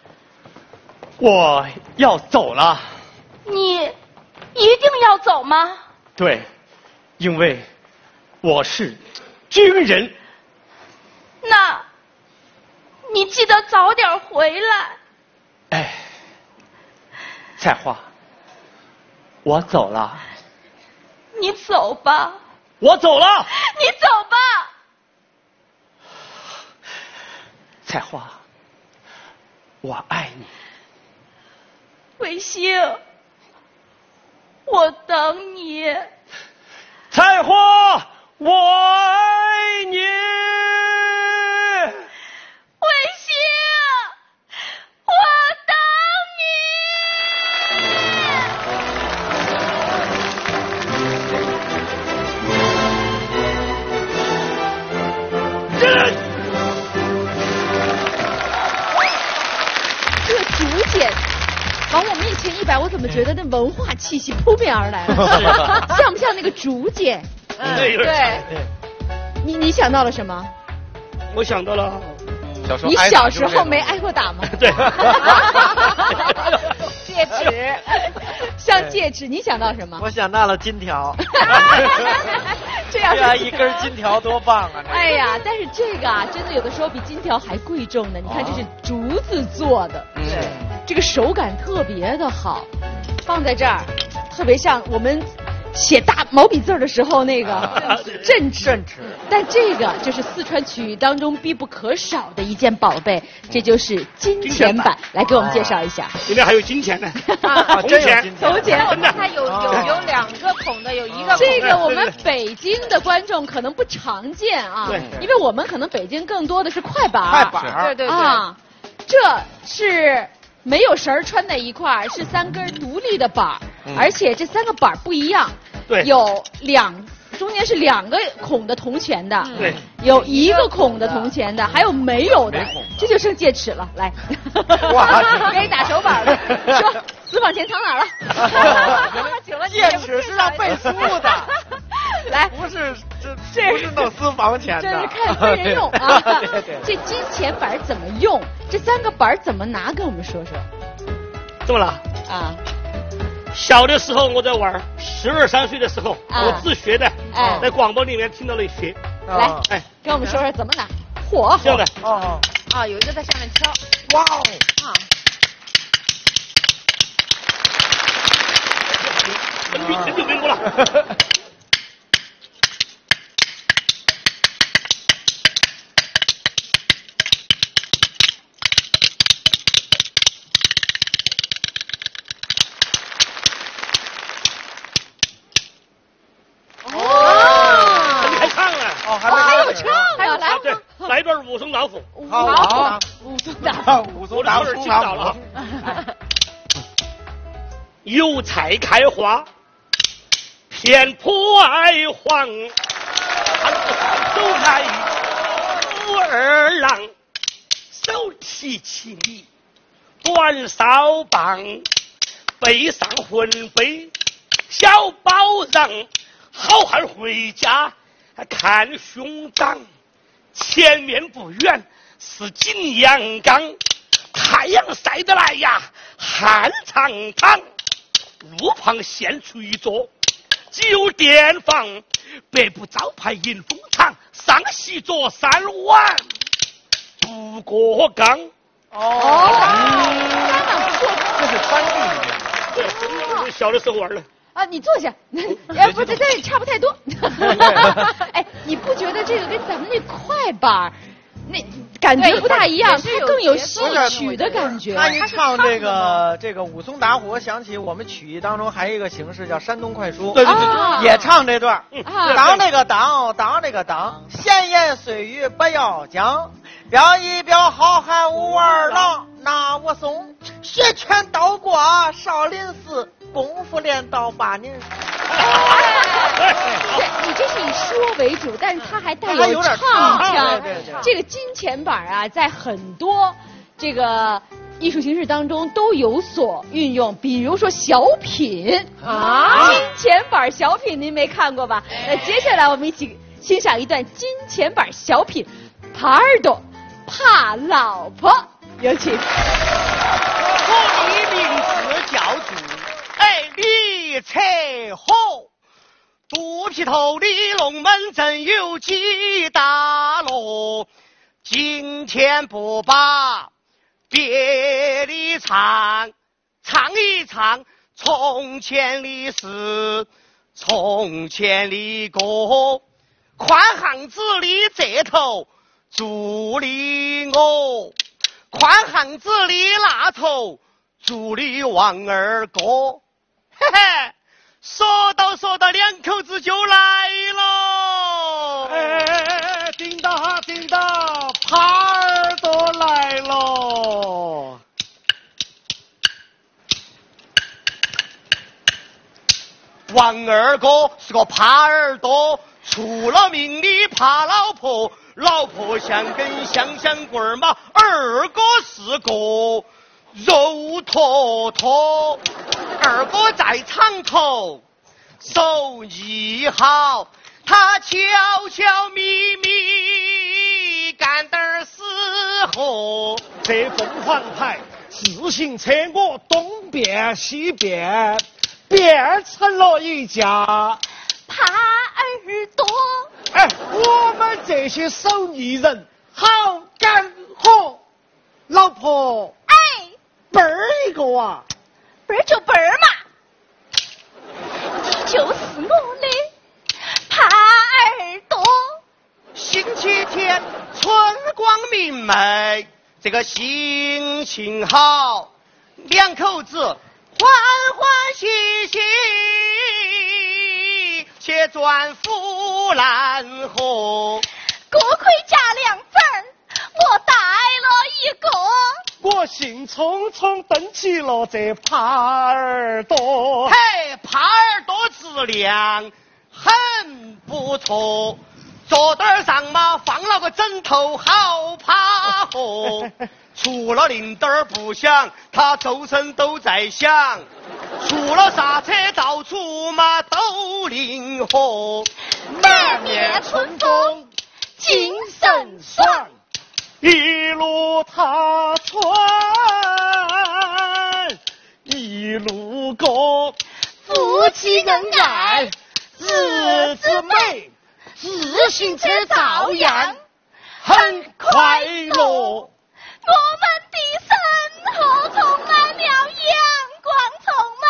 我要走了。 你一定要走吗？ 对，因为我是军人。 那，你记得早点回来。 哎，菜花，我走了。 你走吧。 我走了。 你走吧。 菜花，我爱你。 卫星，我等你。 菜花，我爱你。 卫星，我等你。这。 这竹简往我面前一摆，我怎么觉得那文化气息扑面而来了？像不像那个竹简？ 嗯， 对。你你想到了什么？ 我想到了， 小时候你小时候没挨过打吗？ 对。 戒指，像戒指，你想到什么？ 我想到了金条。 这样这一根金条多棒啊！ 哎呀，但是这个啊，真的有的时候比金条还贵重呢。你看，这是竹子做的， 对， 这个手感特别的好，放在这儿，特别像我们写大毛笔字的时候那个镇纸。 镇纸。 但这个就是四川曲艺当中必不可少的一件宝贝，这就是金钱板。来给我们介绍一下。 里面还有金钱呢， 啊， 铜钱， 铜钱。 我看它有有有两个孔的，有一个孔的。 这个我们北京的观众可能不常见啊， 对， 因为我们可能北京更多的是快板。 快板， 对对对。 啊，这是没有绳儿穿在一块儿，是三根独立的板儿，而且这三个板儿不一样， 对， 有两中间是两个孔的铜钱的， 对， 有一个孔的铜钱的，还有没有的，这就剩戒尺了。来， 哇给你打手板了，说私房钱藏哪儿了？ 请问戒尺是让背书的， 来， 不是这这不是弄私房钱的， 这是看分人用啊。 对对， 这金钱板怎么用？这三个板怎么拿？跟我们说说。 怎么了？ 啊。 小的时候我在玩，十二三岁的时候、啊、我自学的， 哎， 在广播里面听到了一些。 来，哎，跟我们说说怎么拿。嚯， 这样的。 哦啊，有一个在下面敲。 哇哦！ 啊。 很久很久没过了。来一段武松打虎， 好啊， 武松打虎， 武松打虎， 听到了。油菜开花，偏颇爱黄，走来武二郎，手提起米，短扫棒，背上魂杯，小包让，好汉回家看兄长。前面不远是景阳冈，太阳晒得来呀，汗长长。路旁现出一座酒店房，北部招牌迎风场，上席着三碗不过岗。 哦， 这是川剧里面的，对，我小的时候玩的。 啊，你坐下，哎，不，这这差不太多。哎，你不觉得这个跟咱们那快板那感觉不大一样？它更有戏曲的感觉。 他一唱这个这个武松打虎，我想起我们曲艺当中还有一个形式叫山东快书， 对对对， 也唱这段。当这个当，当这个当，闲言碎语不要讲，表一表好汉武二郎，那武松学拳倒挂少林寺。功夫练到八年， 你这是以说为主，但是它还带有唱腔。这个金钱板啊，在很多这个艺术形式当中都有所运用，比如说小品啊，金钱板小品您没看过吧？那接下来我们一起欣赏一段金钱板小品《耙耳朵怕老婆》，有请。 我的名字叫做。哎，李彩虹，肚皮头的龙门阵有几大喽？今天不把别的唱，唱一唱从前的事，从前的歌。宽巷子里这头住的我，宽巷子里那头住的王二哥。嘿嘿，说到说到，两口子就来喽！ 哎，叮当叮当，耙耳朵来喽！ 王二哥是个耙耳朵，出了名的怕老婆，老婆像根香香棍儿嘛，二哥是个肉坨坨。二哥在场头手艺好，他悄悄咪咪干点死活。 这凤凰台自行车我东变西变，变成了一家耙耳朵。 哎，我们这些手艺人好干活。老婆， 哎， 本儿一个啊。 本儿就本儿嘛，你就是我的耙耳朵。 星期天春光明媚，这个心情好，两口子欢欢喜喜，且转富兰河。 锅盔加两份，我带了一个。 我兴冲冲蹬起了这耙耳朵， 嘿，耙耳朵质量很不错。桌凳上嘛放了个枕头，好怕火。除了铃铛不响，他周身都在响。除了刹车，到处嘛都灵活。 满面春风，精神爽。 一路踏船，一路过， 夫妻恩爱， 日子美， 自行车照样很快乐。 我们的生活充满了阳光，充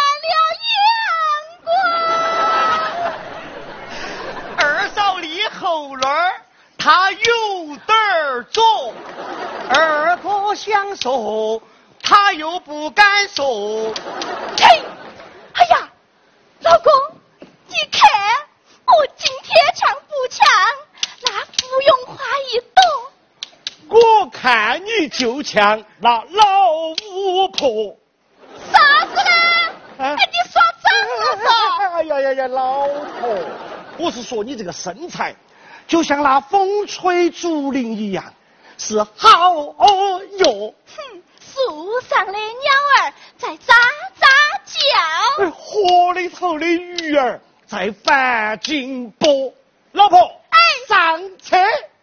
满了阳光。 二嫂离后轮他有点儿重，二哥想说他又不敢说。 嘿，哎呀，老公，你看我今天强不强？那芙蓉花一朵。 我看你就像那老巫婆。 啥子呢？哎，你说脏了嗦！ 哎呀呀呀，老婆，我是说你这个身材，就像那风吹竹林一样，是好哦哟。 哼，树上的鸟儿在喳喳叫， 河里头的鱼儿在翻金波。老婆， 哎， 上车。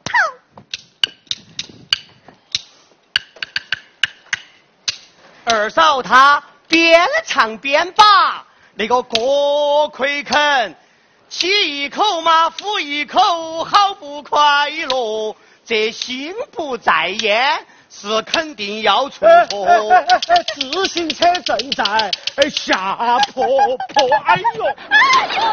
二嫂她边唱边把那个锅盔啃，起一口嘛呼一口，好不快乐。这心不在焉是肯定要出错。 哎哎哎哎，自行车正在下坡坡，哎呦， 哎呦，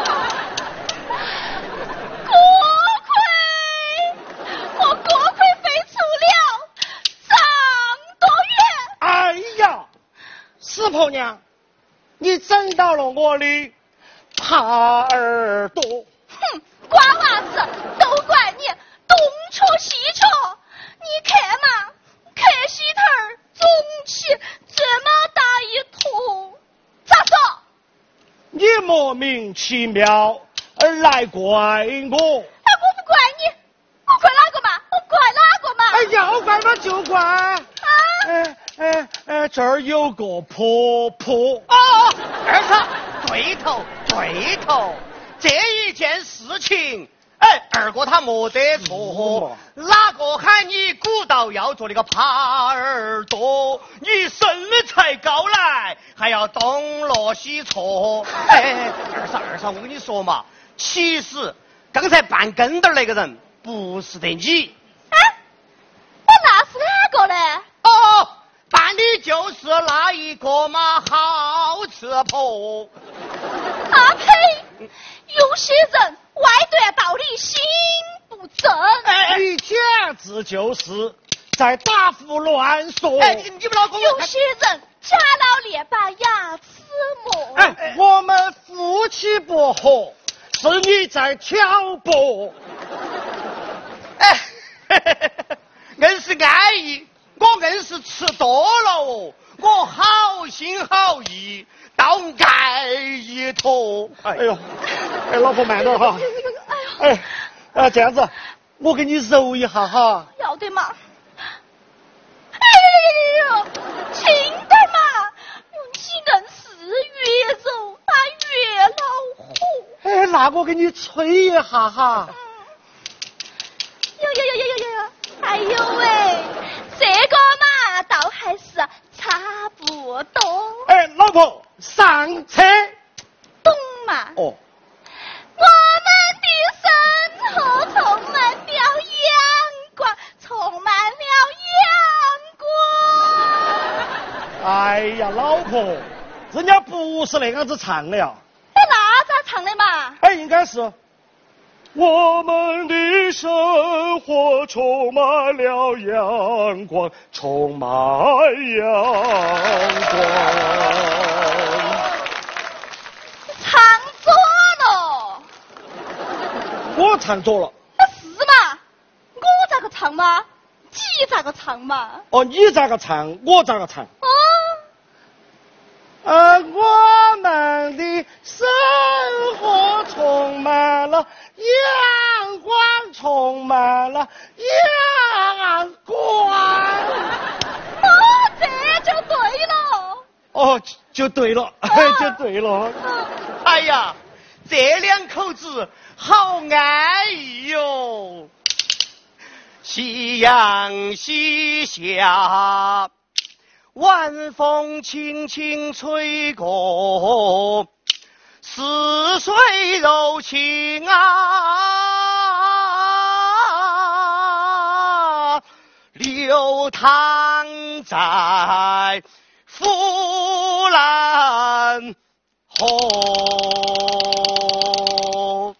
锅盔，我锅盔飞出了这么多远。 哎呀，石婆娘，你整到了我的耙耳朵。 哼，瓜娃子都怪你东戳西戳，你看嘛，看西头肿起这么大一坨，咋说？ 你莫名其妙而来怪我。 哎，我不怪你，我怪哪个嘛？我怪哪个嘛？ 哎，要怪嘛就怪。啊！哎哎哎，这儿有个婆婆。 哦，二嫂，对头对头，这一件事情，哎，二哥他没得错。哪个喊你鼓捣要做那个耙耳朵？你身材高来，还要东落西戳。哎，二嫂二嫂，我跟你说嘛，其实刚才扮跟斗那个人不是得你。 啊，我那是哪个呢？ 哦，扮的就是那一个嘛好吃婆。 啊呸！有些人外断道理，心不正。 哎，你简直就是在打胡乱说。 哎，你你们老公有些人假老脸把牙齿磨。 哎，我们夫妻不和，是你在挑拨。 哎，硬是安逸，我硬是吃多了哦，我好心好意倒爱一坨。 哎呦，哎，老婆慢点哈。哎呦，哎，啊，这样子，我给你揉一下哈。 要得嘛。哎呦，轻点嘛，用你硬是越揉它越恼火。 哎，那我给你吹一下哈。 嗯，哟哟哟哟哟哟，哎呦喂，这个嘛倒还是差不多。 哎，老婆上车。 懂嘛？ 哦。 我们的生活充满了阳光，充满了阳光。 哎呀，老婆，人家不是那样子唱的呀。 哎，那咋唱的嘛？ 哎，应该是我们的生活充满了阳光，充满阳光。 唱错了。 我唱错了。 那是嘛？我咋个唱嘛？你咋个唱嘛？ 哦，你咋个唱，我咋个唱。 哦。 呃，我们的生活充满了阳就对了，就对了。 哎呀，这两口子好安逸哟！夕阳西下，晚风轻轻吹过，似水柔情啊，流淌在芙兰河。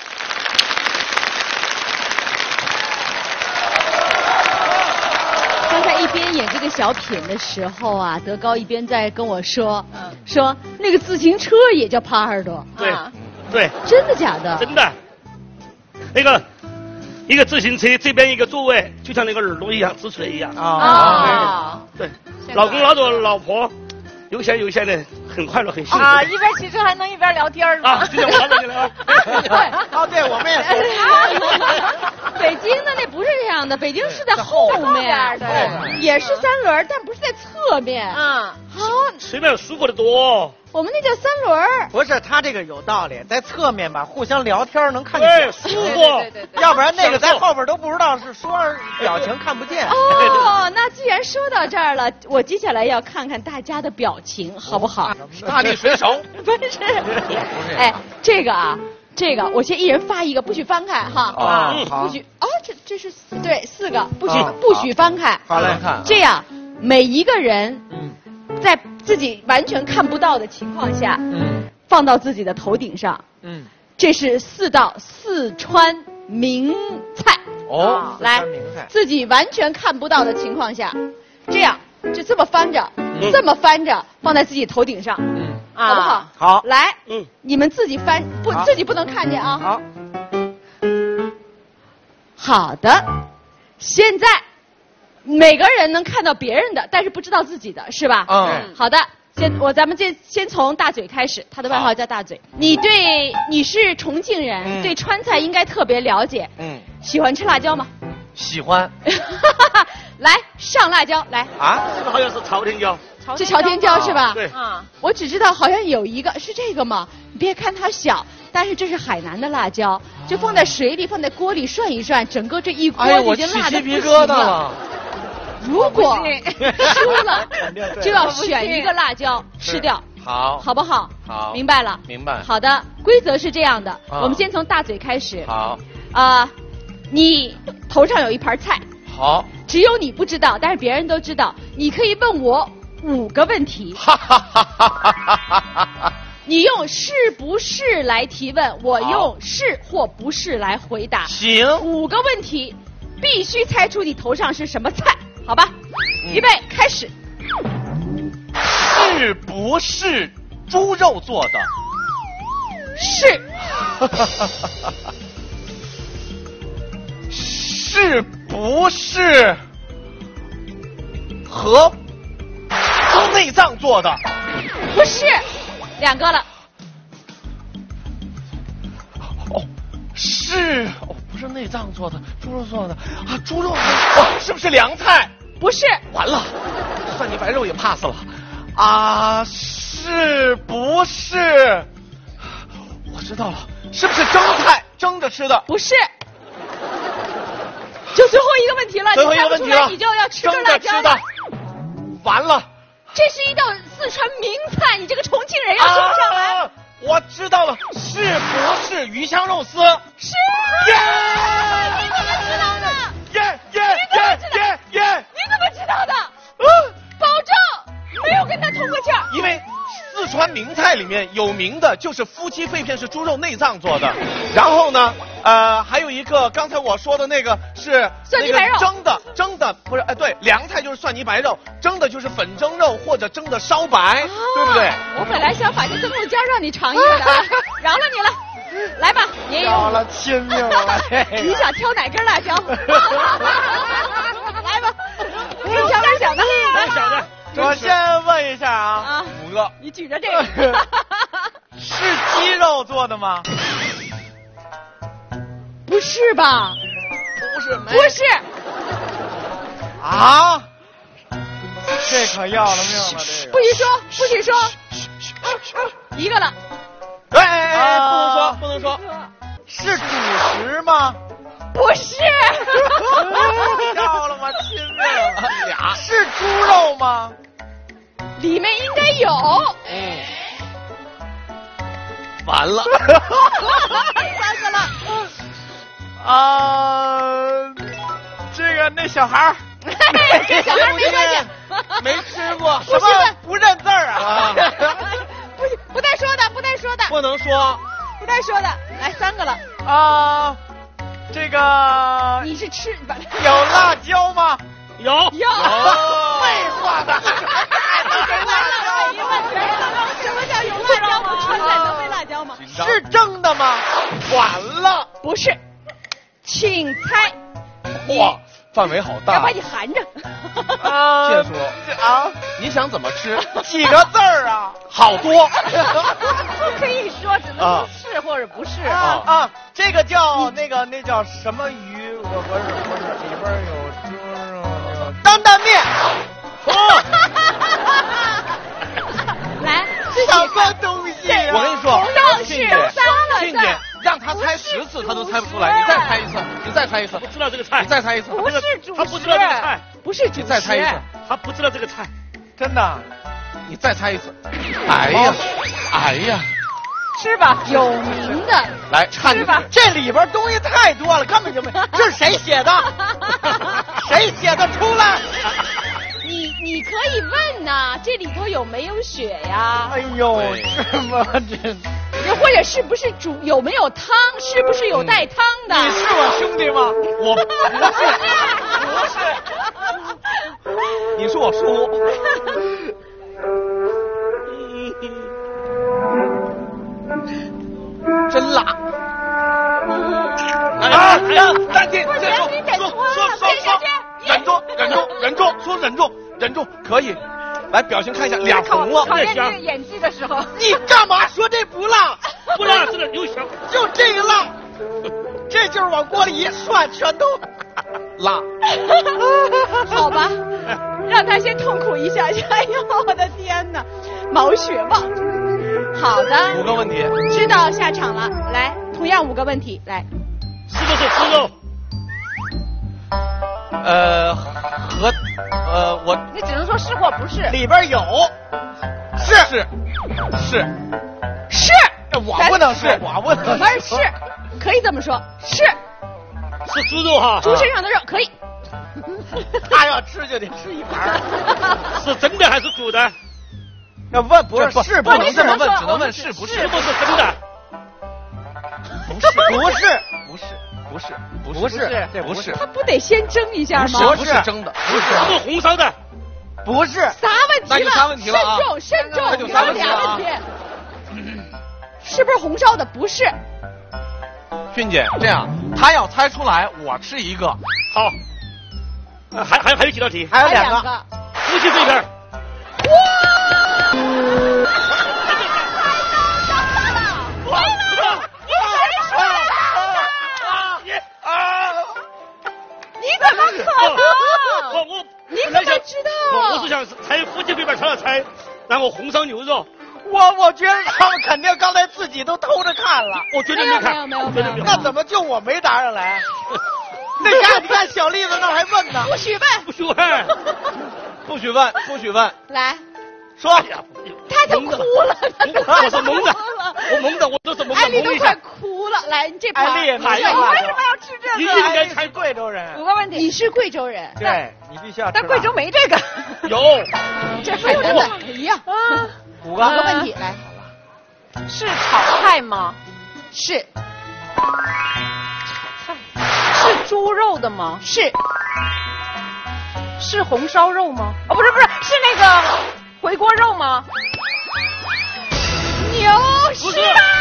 刚才一边演这个小品的时候啊，德高一边在跟我说，说那个自行车也叫耙耳朵。 对， 啊、 对， 真的假的？ 真的。那个一个自行车这边一个座位，就像那个耳朵一样，支出来一样。 啊， 对，老公拉着老婆，悠闲悠闲的，很快乐，很幸福。 啊，一边骑车还能一边聊天啊，就像我拉着你了啊。 哦，对，我们也是。 北京的那不是这样的，北京是在后面， 对， 也是三轮，但不是在侧面。 嗯， 好， 随便舒服的多。 我们那叫三轮。 不是，他这个有道理，在侧面吧，互相聊天能看见对，舒服。 对对对， 要不然那个在后边都不知道是说表情看不见。 哦，那既然说到这儿了，我接下来要看看大家的表情，好不好？ 大力水手。 不是，哎，这个啊。这个我先一人发一个，不许翻开哈。 啊， 不许哦，这这是对四个，不许不许翻开。 好嘞，看。 这样每一个人，嗯，在自己完全看不到的情况下，嗯，放到自己的头顶上，嗯，这是四道四川名菜。 哦， 来，自己完全看不到的情况下，这样就这么翻着，这么翻着放在自己头顶上。嗯。好不好？ 好， 来，嗯，你们自己翻，不自己不能看见啊。 好， 好的，现在每个人能看到别人的，但是不知道自己的，是吧？ 嗯， 好的，先我咱们先先从大嘴开始，他的外号叫大嘴。你对你是重庆人，嗯、对川菜应该特别了解。嗯，喜欢吃辣椒吗？ 喜欢。 来上辣椒，来啊，这个好像是朝天椒。 是朝天椒是吧？ 对啊，我只知道好像有一个是这个嘛。你别看它小，但是这是海南的辣椒，就放在水里，放在锅里涮一涮，整个这一锅已经辣得不行了。如果输了，就要选一个辣椒吃掉。 好， 好不好？ 好， 明白了。 明白。 好的，规则是这样的，我们先从大嘴开始。 好。 啊，你头上有一盘菜。 好。 只有你不知道，但是别人都知道。你可以问我五个问题，你用是不是来提问，我用是或不是来回答。 行， 五个问题，必须猜出你头上是什么菜，好吧？嗯、预备，开始。 是不是猪肉做的？ 是。 是不是和猪内脏做的？ 不是，两个了。 哦，是哦，不是内脏做的，猪肉做的啊，猪肉哦，是不是凉菜？ 不是。 完了，蒜泥白肉也 pass 了啊！是不是？我知道了，是不是蒸菜？蒸着吃的？ 不是。就最后一个问题了， 最后一个问题了， 你就要吃着辣椒了。完了， 这是一道四川名菜，你这个重庆人要说不上来。 啊、我知道了，是不是鱼香肉丝？ 是。 耶！ 你怎么知道的？ 耶耶耶耶耶！ 你怎么知道的？嗯，保证没有跟他通过气儿。 因为四川名菜里面有名的就是夫妻肺片是猪肉内脏做的，然后呢，呃，还有一个刚才我说的那个是蒜泥白肉蒸的，蒸的不是哎对，凉菜就是蒜泥白肉，蒸的就是粉蒸肉或者蒸的烧白，啊、对不对？ 我本来想把这增肉尖让你尝一个的，饶了你了。来吧，你也有。 饶了亲命了。 你想挑哪根辣椒？来吧，你挑根小的。 小的。 我先问一下啊，啊五个。 你举着这个。 是鸡肉做的吗？ 不是吧？ 不是， 不是。 啊？这可要了命了，这个。 不许说，不许说。 一个了。 哎哎哎，不能说，不能说， 是主食吗？ 不是。 笑了吗，亲们？ 俩是猪肉吗？ 里面应该有。 嗯。完了。 三个了。 啊，这个那小孩儿， 这小孩没关系， 没吃过，什么不认字儿啊？ 不不带说的，不带说的， 不能说， 不带说的。来三个了。 啊，这个你是吃有辣椒吗？ 有有。 废话吧。 什么叫有辣椒？不吃才能没辣椒吗？ 是蒸的吗？ 完了， 不是，请猜。 哇，范围好大。 要把你含着。 啊， 建叔啊， 你想怎么吃？ 几个字儿啊？ 好多。 不可以说，只能说是或者不是啊啊！这个叫那个那叫什么鱼？我不是不是，里边有猪肉，担担面。 来， 什么东西啊？ 我跟你说， 是三个俊姐，让他猜十次他都猜不出来，你再猜一次，你再猜一次， 不知道这个菜， 你再猜一次， 不是主食， 他不知道这个菜， 不是主食， 你再猜一次， 他不知道这个菜， 真的， 你再猜一次。哎呀，哎呀， 吃吧， 有名的。 来看吃吧， 这里边东西太多了，根本就没。这是谁写的？谁写的？出来！ 你你可以问呐、啊，这里头有没有血呀？ 哎呦，是吗？这又或者是不是煮有没有汤？是不是有带汤的？ 你是我兄弟吗？ 我不是，不是，你是我叔。真辣！ 哎呀，哎呀， 暂停， 不行，你得说脱了， 说说说，忍住，忍住，忍住，说忍住，忍住，可以。来，表情看一下，脸红了。 考验这个演技的时候， 你干嘛说这不辣？ 不辣，这个有小， 就这个辣，这就是往锅里一涮，全都辣。 好吧，让他先痛苦一下。哎呦，我的天哪，毛血旺。好的， 五个问题， 知道下场了。来，同样五个问题，来， 是不是猪肉？ 呃，和呃，我你只能说是或不是。 里边有， 是是是是， 我不能是，我不能我们是，可以这么说，是是猪肉哈， 猪身上的肉可以。 他要吃就得吃一盘。 是真的还是煮的？ 要问不是是不能这么问， 说只能问是不是？ 是不是真的？ 不是不是不是不是不是这不是他不得先蒸一下吗？ 不是蒸的，不是是不是红烧的？ 不是， 仨问题了， 那就仨问题了啊慎重慎重， 那就仨问题了啊俩问题。是不是红烧的？不是。 俊姐，这样他要猜出来，我吃一个。 好，呃还还还有几道题？ 还有两两个。 夫妻肺片。 你怎么可能？ 我我你怎么知道？ 我我是想猜夫妻肺片，他要猜，然后红烧牛肉。 我我觉得他们肯定刚才自己都偷着看了。 我绝对没看， 没有没有我绝对没有。 那怎么就我没答上来？你看，你看，小栗子那还问呢。 不许问， 不许问， 不许问，不许问。 来， 说， 他都哭了，他都我是蒙的，我蒙的，我都是蒙的， 艾丽都快蒙一下。 哭了。来，你这盘艾丽， 哎呀你为为什么要吃这你个？ 应该猜贵州人五个问题， 你是贵州人， 对你必须要吃辣。 但贵州没这个。 有， 这粉的粉一样。 五五个问题，来， 是炒菜吗？ 是是猪肉的吗？ 是是红烧肉吗？哦，不是不是，是那个回锅肉吗？ 牛不是是吧？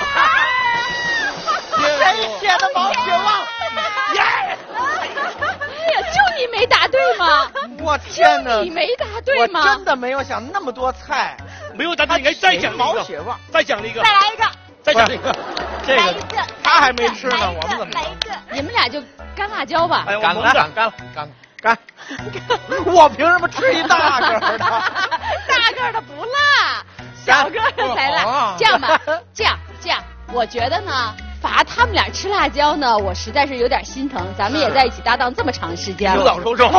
谁写的毛血旺？ 哎呀，就你没答对吗？ 我天哪！ 你没答对我吗？ 真的没有想那么多菜。 没有答对，应该再讲一个毛血旺， 再讲了一个再，来一个， 再讲一个。 这个他还没吃呢，我们怎么来一个？ 你们俩就干辣椒吧。 哎，我干了， 蒙的干。干了，干了。 干。我凭什么吃一大个儿的？ 大个儿的不辣， 小个儿才来。这样吧，这样这样，我觉得呢，罚他们俩吃辣椒呢，我实在是有点心疼。咱们也在一起搭档这么长时间了， 有老受受。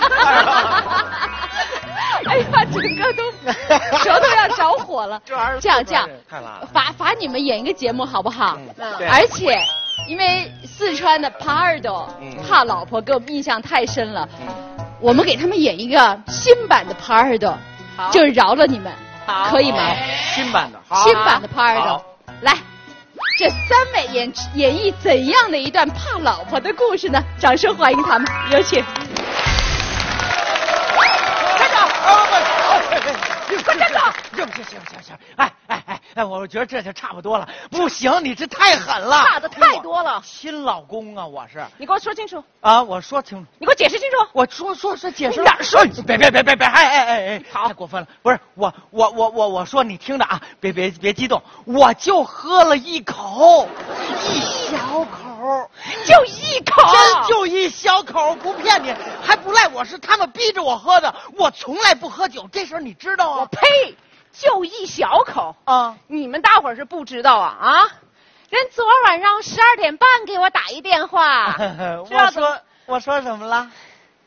哎呀，整个都舌头要着火了。这样这样，罚罚你们演一个节目好不好？ 嗯、 而且。因为四川的耙耳朵、嗯、怕老婆给我们印象太深了、嗯，我们给他们演一个新版的耙耳朵，就是饶了你们，可以吗？ 新版的， 新版的耙耳朵，来，这三位演演绎怎样的一段怕老婆的故事呢？掌声欢迎他们，有请。 站长，快站长！行行行行行，哎哎哎哎，我觉得这就差不多了。不行，你这太狠了， 差的太多了。 亲老公啊，我是。 你给我说清楚啊！我说清楚。 你给我解释清楚。 我说说说解释。 哪说？ 别别别别别！哎哎哎哎！ 好， 太过分了。不是我我我我我说你听着啊，别别别激动，我就喝了一口，一小口， 就一口， 真就一小口，不骗你，还不赖我是他们逼着我喝的。我从来不喝酒，这事儿你知道啊？ 我呸！就一小口啊！ 你们大伙儿是不知道啊啊！人昨晚上十二点半给我打一电话， 我说我说什么了？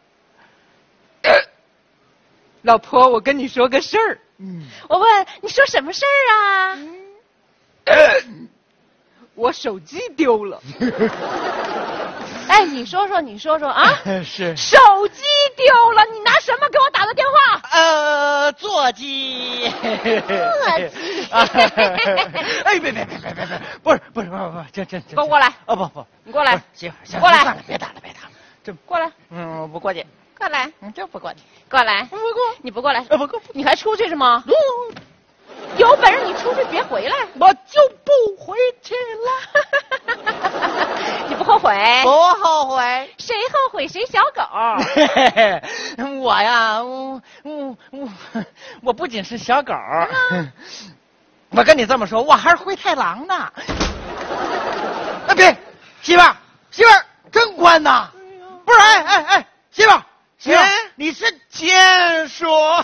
老婆，我跟你说个事儿。 嗯，我问你说什么事儿啊？ 嗯、我手机丢了。 哎，你说说，你说说啊！ 是手机丢了，你拿什么给我打的电话？ 呃，座机。 座机。 哎，别别别别别别，不是不是不是不是，这这这。 给我过来！ 哦不不， 你过来， 媳妇儿， 过来， 算了，别打了别打了， 这过来。 嗯，我不过去。 过来， 你就不过去。 过来， 不过， 你不过来， 呃不过， 你还出去是吗？有本事你出去别回来， 我就不回去了。 你不后悔？ 不后悔。 谁后悔谁小狗。 我呀，我我我我不仅是小狗，我跟你这么说，我还是灰太狼呢。啊别，媳妇儿媳妇儿真关呐！不是，哎哎哎，媳妇儿媳妇儿，你是剑说。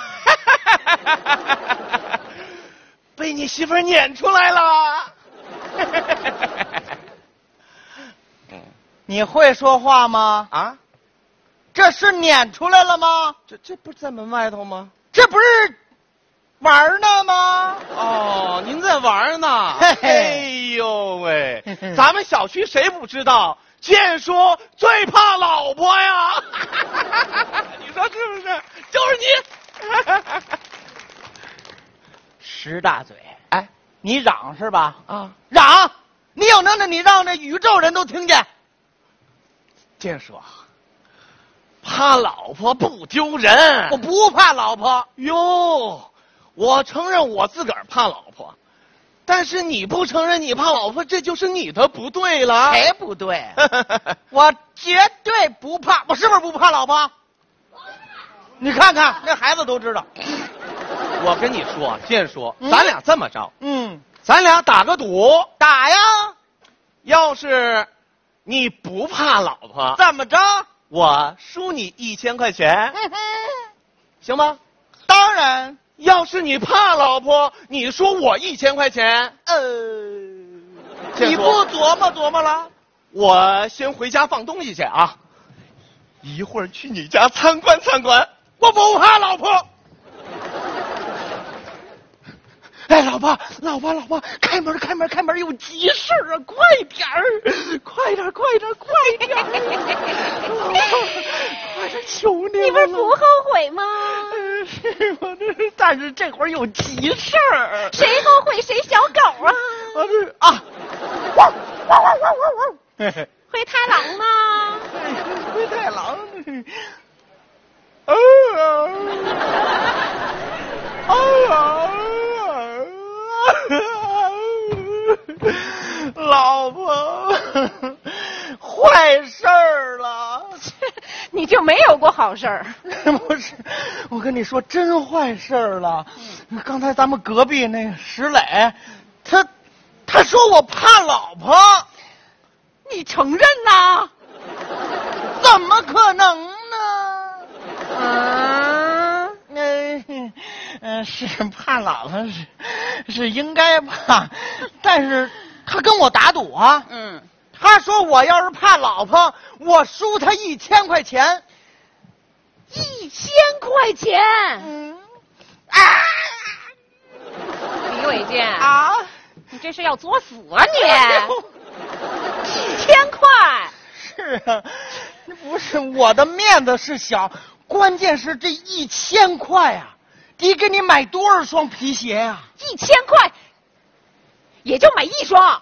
被你媳妇儿撵出来了。 你会说话吗？ 啊， 这是撵出来了吗？ 这这不是在门外头吗？ 这不是玩呢吗？ 哦，您在玩呢。哎呦喂，咱们小区谁不知道剑叔最怕老婆呀？你说是不是？就是你。 石大嘴，哎，你嚷是吧？ 啊， 嚷！你有能耐，你让那宇宙人都听见。 剑叔，怕老婆不丢人。 我不怕老婆。 哟，我承认我自个儿怕老婆，但是你不承认你怕老婆，这就是你的不对了。 谁不对？我绝对不怕，我是不是不怕老婆？你看看，那孩子都知道。 我跟你说，剑叔，嗯、咱俩这么着， 嗯， 咱俩打个赌， 打呀！ 要是你不怕老婆， 怎么着？ 我输你一千块钱，行吗？ 当然。 要是你怕老婆，你输我一千块钱。 呃，你不琢磨琢磨了？ 我先回家放东西去啊，一会儿去你家参观参观。我不怕老婆。 哎，老婆，老婆，老婆，开门，开门，开门，有急事啊！快点儿，快点，快点，快点！老婆，快点，求你了！ 你不是不后悔吗？ 是我这，但是这会儿有急事儿。 谁后悔谁小狗啊？ 我这啊，汪汪汪汪汪汪！ 灰太狼呢？ 灰太狼。 啊啊啊！ 老婆，坏事儿了， 你就没有过好事儿？ 不是，我跟你说，真坏事儿了。嗯、刚才咱们隔壁那个石磊，他他说我怕老婆， 你承认呐？ 怎么可能呢？啊，嗯、呃， 嗯、呃，是怕老婆是是应该怕，但是他跟我打赌啊， 嗯， 他说我要是怕老婆，我输他一千块钱。 一千块钱？ 嗯， 啊！李伟健啊， 你这是要作死啊你！一千块？ 是啊，不是我的面子是小，关键是这一千块啊，得给你买多少双皮鞋呀、啊？ 一千块，也就买一双。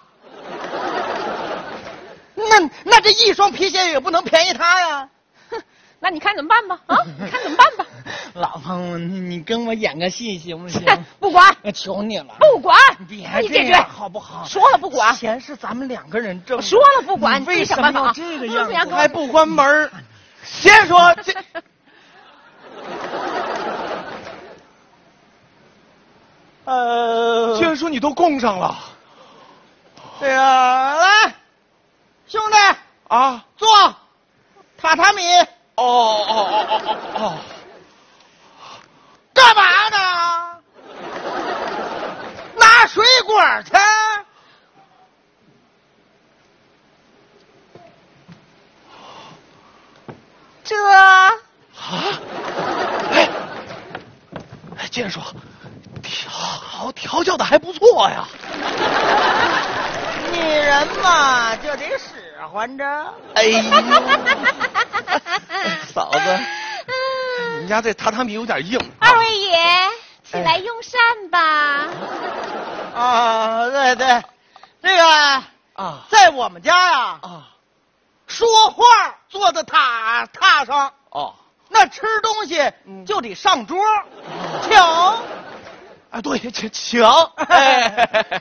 那那这一双皮鞋也不能便宜他呀。 那你看怎么办吧？啊，你看怎么办吧？ 老婆，你你跟我演个戏行不行？ 不管， 求你了， 不管， 别你解决好不好？ 说了不管， 钱是咱们两个人挣。 说了不管， 你为什么要这个样子？ 还不关门？先说这。 呃， 先说你都供上了。 对呀，来，兄弟啊， 坐。榻榻米。 哦哦哦哦哦哦！ 干嘛呢？拿水果去。 这啊？哎，哎，建叔，调调教的还不错呀。 女人嘛，就得使唤着。 哎呦，嫂子，你家这榻榻米有点硬。 二位爷，起来用膳吧。 啊，对对，这个啊，在我们家呀啊，说话坐在榻榻上哦， 那吃东西就得上桌，请。 啊，对，请请。哎。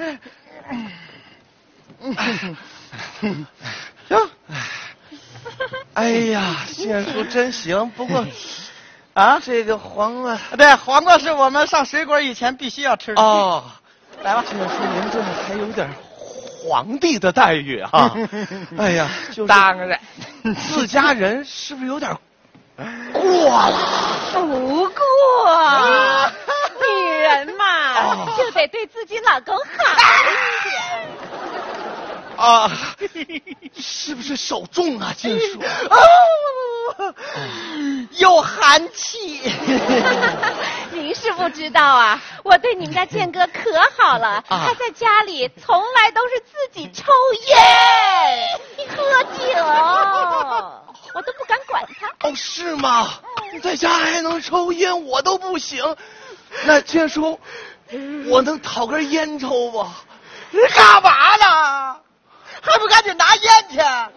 行，哎呀，建叔真行。不过， 啊， 这个黄瓜， 对，黄瓜是我们上水果以前必须要吃的。 哦， 来吧， 建叔您这还有点皇帝的待遇啊！哎呀，就是当然， 自家人是不是有点过了？ 不过，女人嘛，哦、就得对自己老公好一点。 啊，是不是手重啊，建叔？ 哦，有寒气。 您是不知道啊，我对你们家建哥可好了，啊、他在家里从来都是自己抽烟、喝酒，我都不敢管他。 哦，是吗？你在家还能抽烟，我都不行。那建叔，我能讨根烟抽吗？ 你干嘛呢？还不赶紧拿烟去！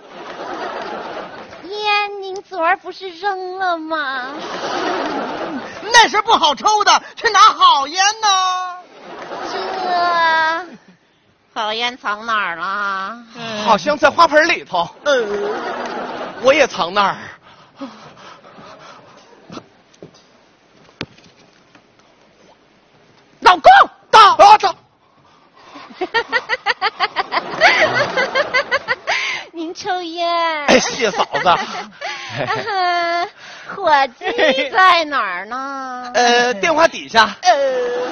烟您昨儿不是扔了吗？ 那是不好抽的，去拿好烟呢。 这好烟藏哪儿了？ 嗯、好像在花盆里头。呃，我也藏那儿。 老公， 到啊到。 您抽烟？ 哎，谢嫂子。 啊、伙计在哪儿呢？ 呃，电话底下。 呃，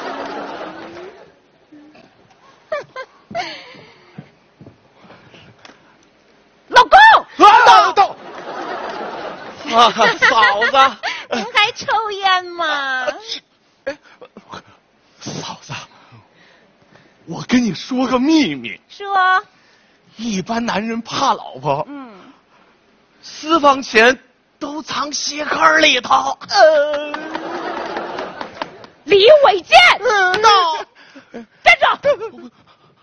老公， 啊到。啊，嫂子， 您还抽烟吗？ 哎，嫂子。我跟你说个秘密。 说。 一般男人怕老婆， 嗯， 私房钱都藏鞋坑里头。呃， 李伟健， 嗯，到， 站住！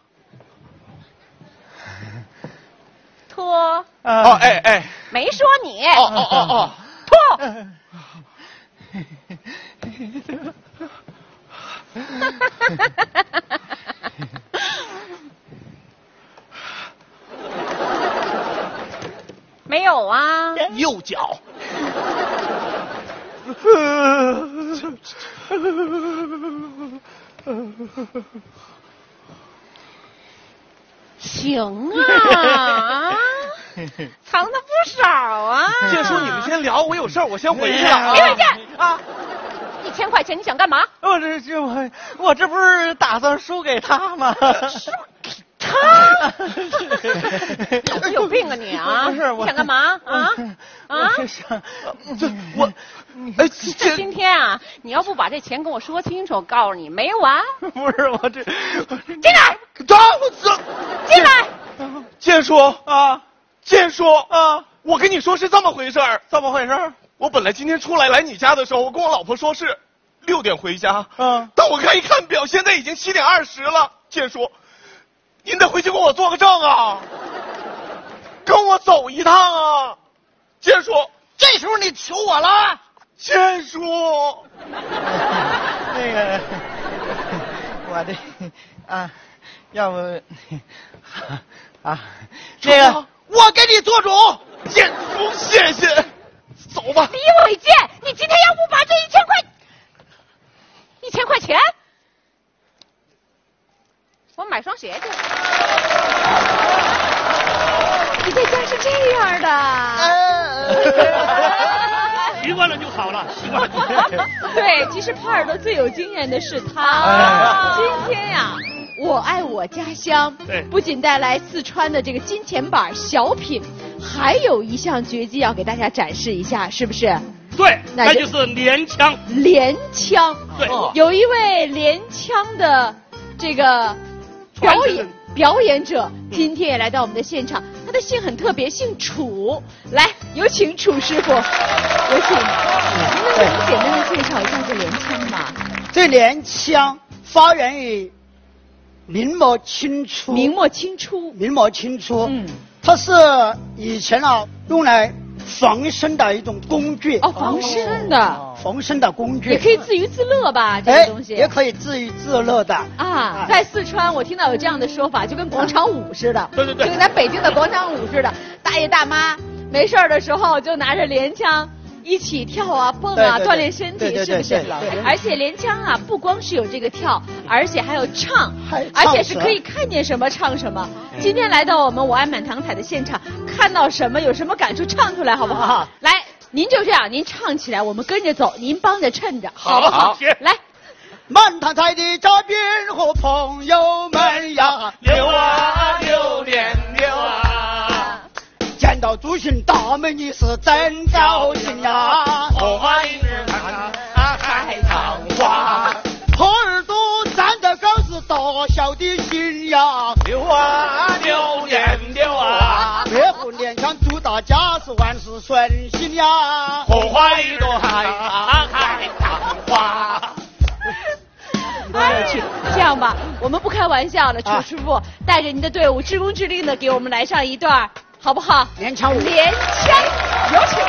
脱。 哦，哎哎， 没说你。 哦哦哦哦， 脱。没有啊， 右脚。 行啊，藏的不少啊。 建叔，你们先聊，我有事儿，我先回去了。 李伟健啊，你千块钱你想干嘛？ 我这这我我这不是打算输给他吗？ 输给他？有有病啊你啊！ 不是我你想干嘛啊啊？ 我想，这我，哎， 今天啊，你要不把这钱跟我说清楚，我告诉你没完。 不是我这， 进来， 等我这进来。 建叔啊，建叔啊，我跟你说是这么回事儿， 怎么回事？ 我本来今天出来来你家的时候，我跟我老婆说是六点回家， 嗯， 但我看一看表，现在已经七点二十了。建叔，您得回去给我做个证啊，跟我走一趟啊，建叔。 这时候你求我了， 建叔。 那个，我的啊，要不啊， 这个我给你做主。 建叔，谢谢。走吧。 李伟健，你今天要不把这一千块，一千块钱，我买双鞋去。 你在家是这样的。 习惯了就好了，习惯了就好了。 对，其实耙耳朵最有经验的是他。 哎今天呀、我爱我家乡， 对， 不仅带来四川的这个金钱板小品，还有一项绝技要给大家展示一下，是不是？ 对， 那就那就是连枪。 连枪， 对， 有一位连枪的这个表演表演者，今天也来到我们的现场。他的姓很特别，姓楚。来，有请楚师傅，有请。您能给我们简单的介绍一下这连枪吗？ 这连枪发源于明末清初， 明末清初， 明末清初， 嗯， 它是以前啊用来防身的一种工具。 哦，防身的， 防身的工具， 也可以自娱自乐吧？这哎个东西也可以自娱自乐的啊。在四川，我听到有这样的说法，就跟广场舞似的， 对对对， 就跟咱北京的广场舞似的，大爷大妈没事儿的时候就拿着连枪。一起跳啊蹦啊，锻炼身体，是不是？而且连枪啊，不光是有这个跳，而且还有唱，而且是可以看见什么唱什么。今天来到我们我爱满堂彩的现场，看到什么有什么感触，唱出来好不好？来，您就这样，您唱起来，我们跟着走，您帮着衬着，好不好？来， 满堂彩的嘉宾和朋友们呀， 溜啊溜连溜啊。 见到朱寻大美女是真高兴呀！ 红花迎人看海棠花， 耙耳朵站得高是大小的心呀！ 溜啊溜连溜啊， 岳父连枪祝大家是万事顺心呀！ 红花一朵海海棠花。 哎，这样吧，我们不开玩笑了，楚师傅带着您的队伍，职工之令的给我们来上一段。好不好？ 连枪舞， 连枪，有请。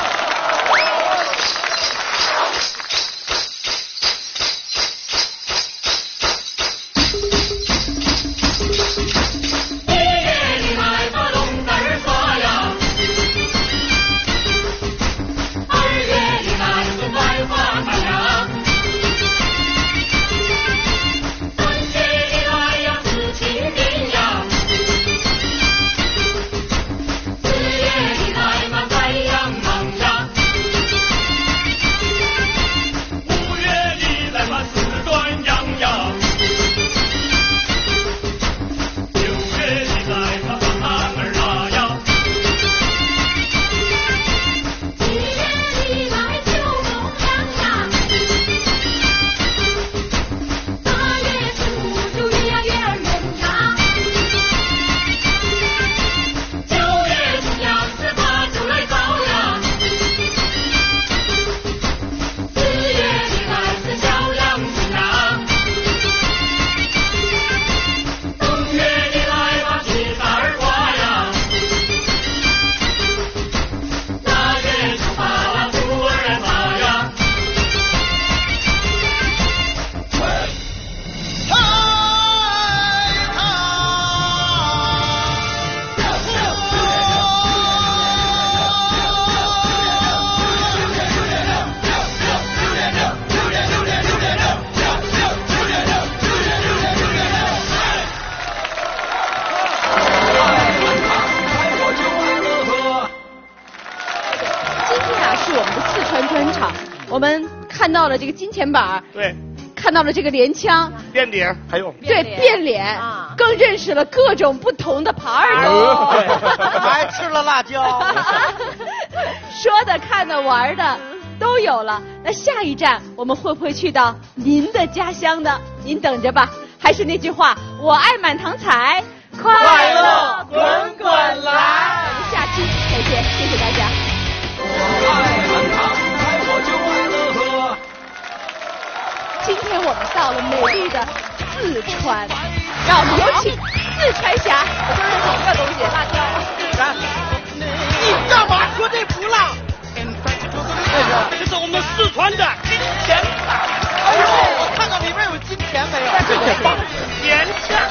看到了这个金钱板， 对， 看到了这个连枪， 变脸，还有对变脸，更认识了各种不同的耙耳朵， 还吃了辣椒， 说的、看的、玩的都有了。那下一站我们会不会去到您的家乡呢？您等着吧。还是那句话，我爱满堂彩， 快乐滚滚来。 我们下期再见，谢谢大家。 我爱满堂彩，我就爱乐呵。 今天我们到了美丽的四川，让我们有请四川侠。我说的是一个东西，辣椒。 你干嘛说这不辣？ 这是我们四川的金钱板。 哎呦，我看看里面有金钱没有？ 钱钱。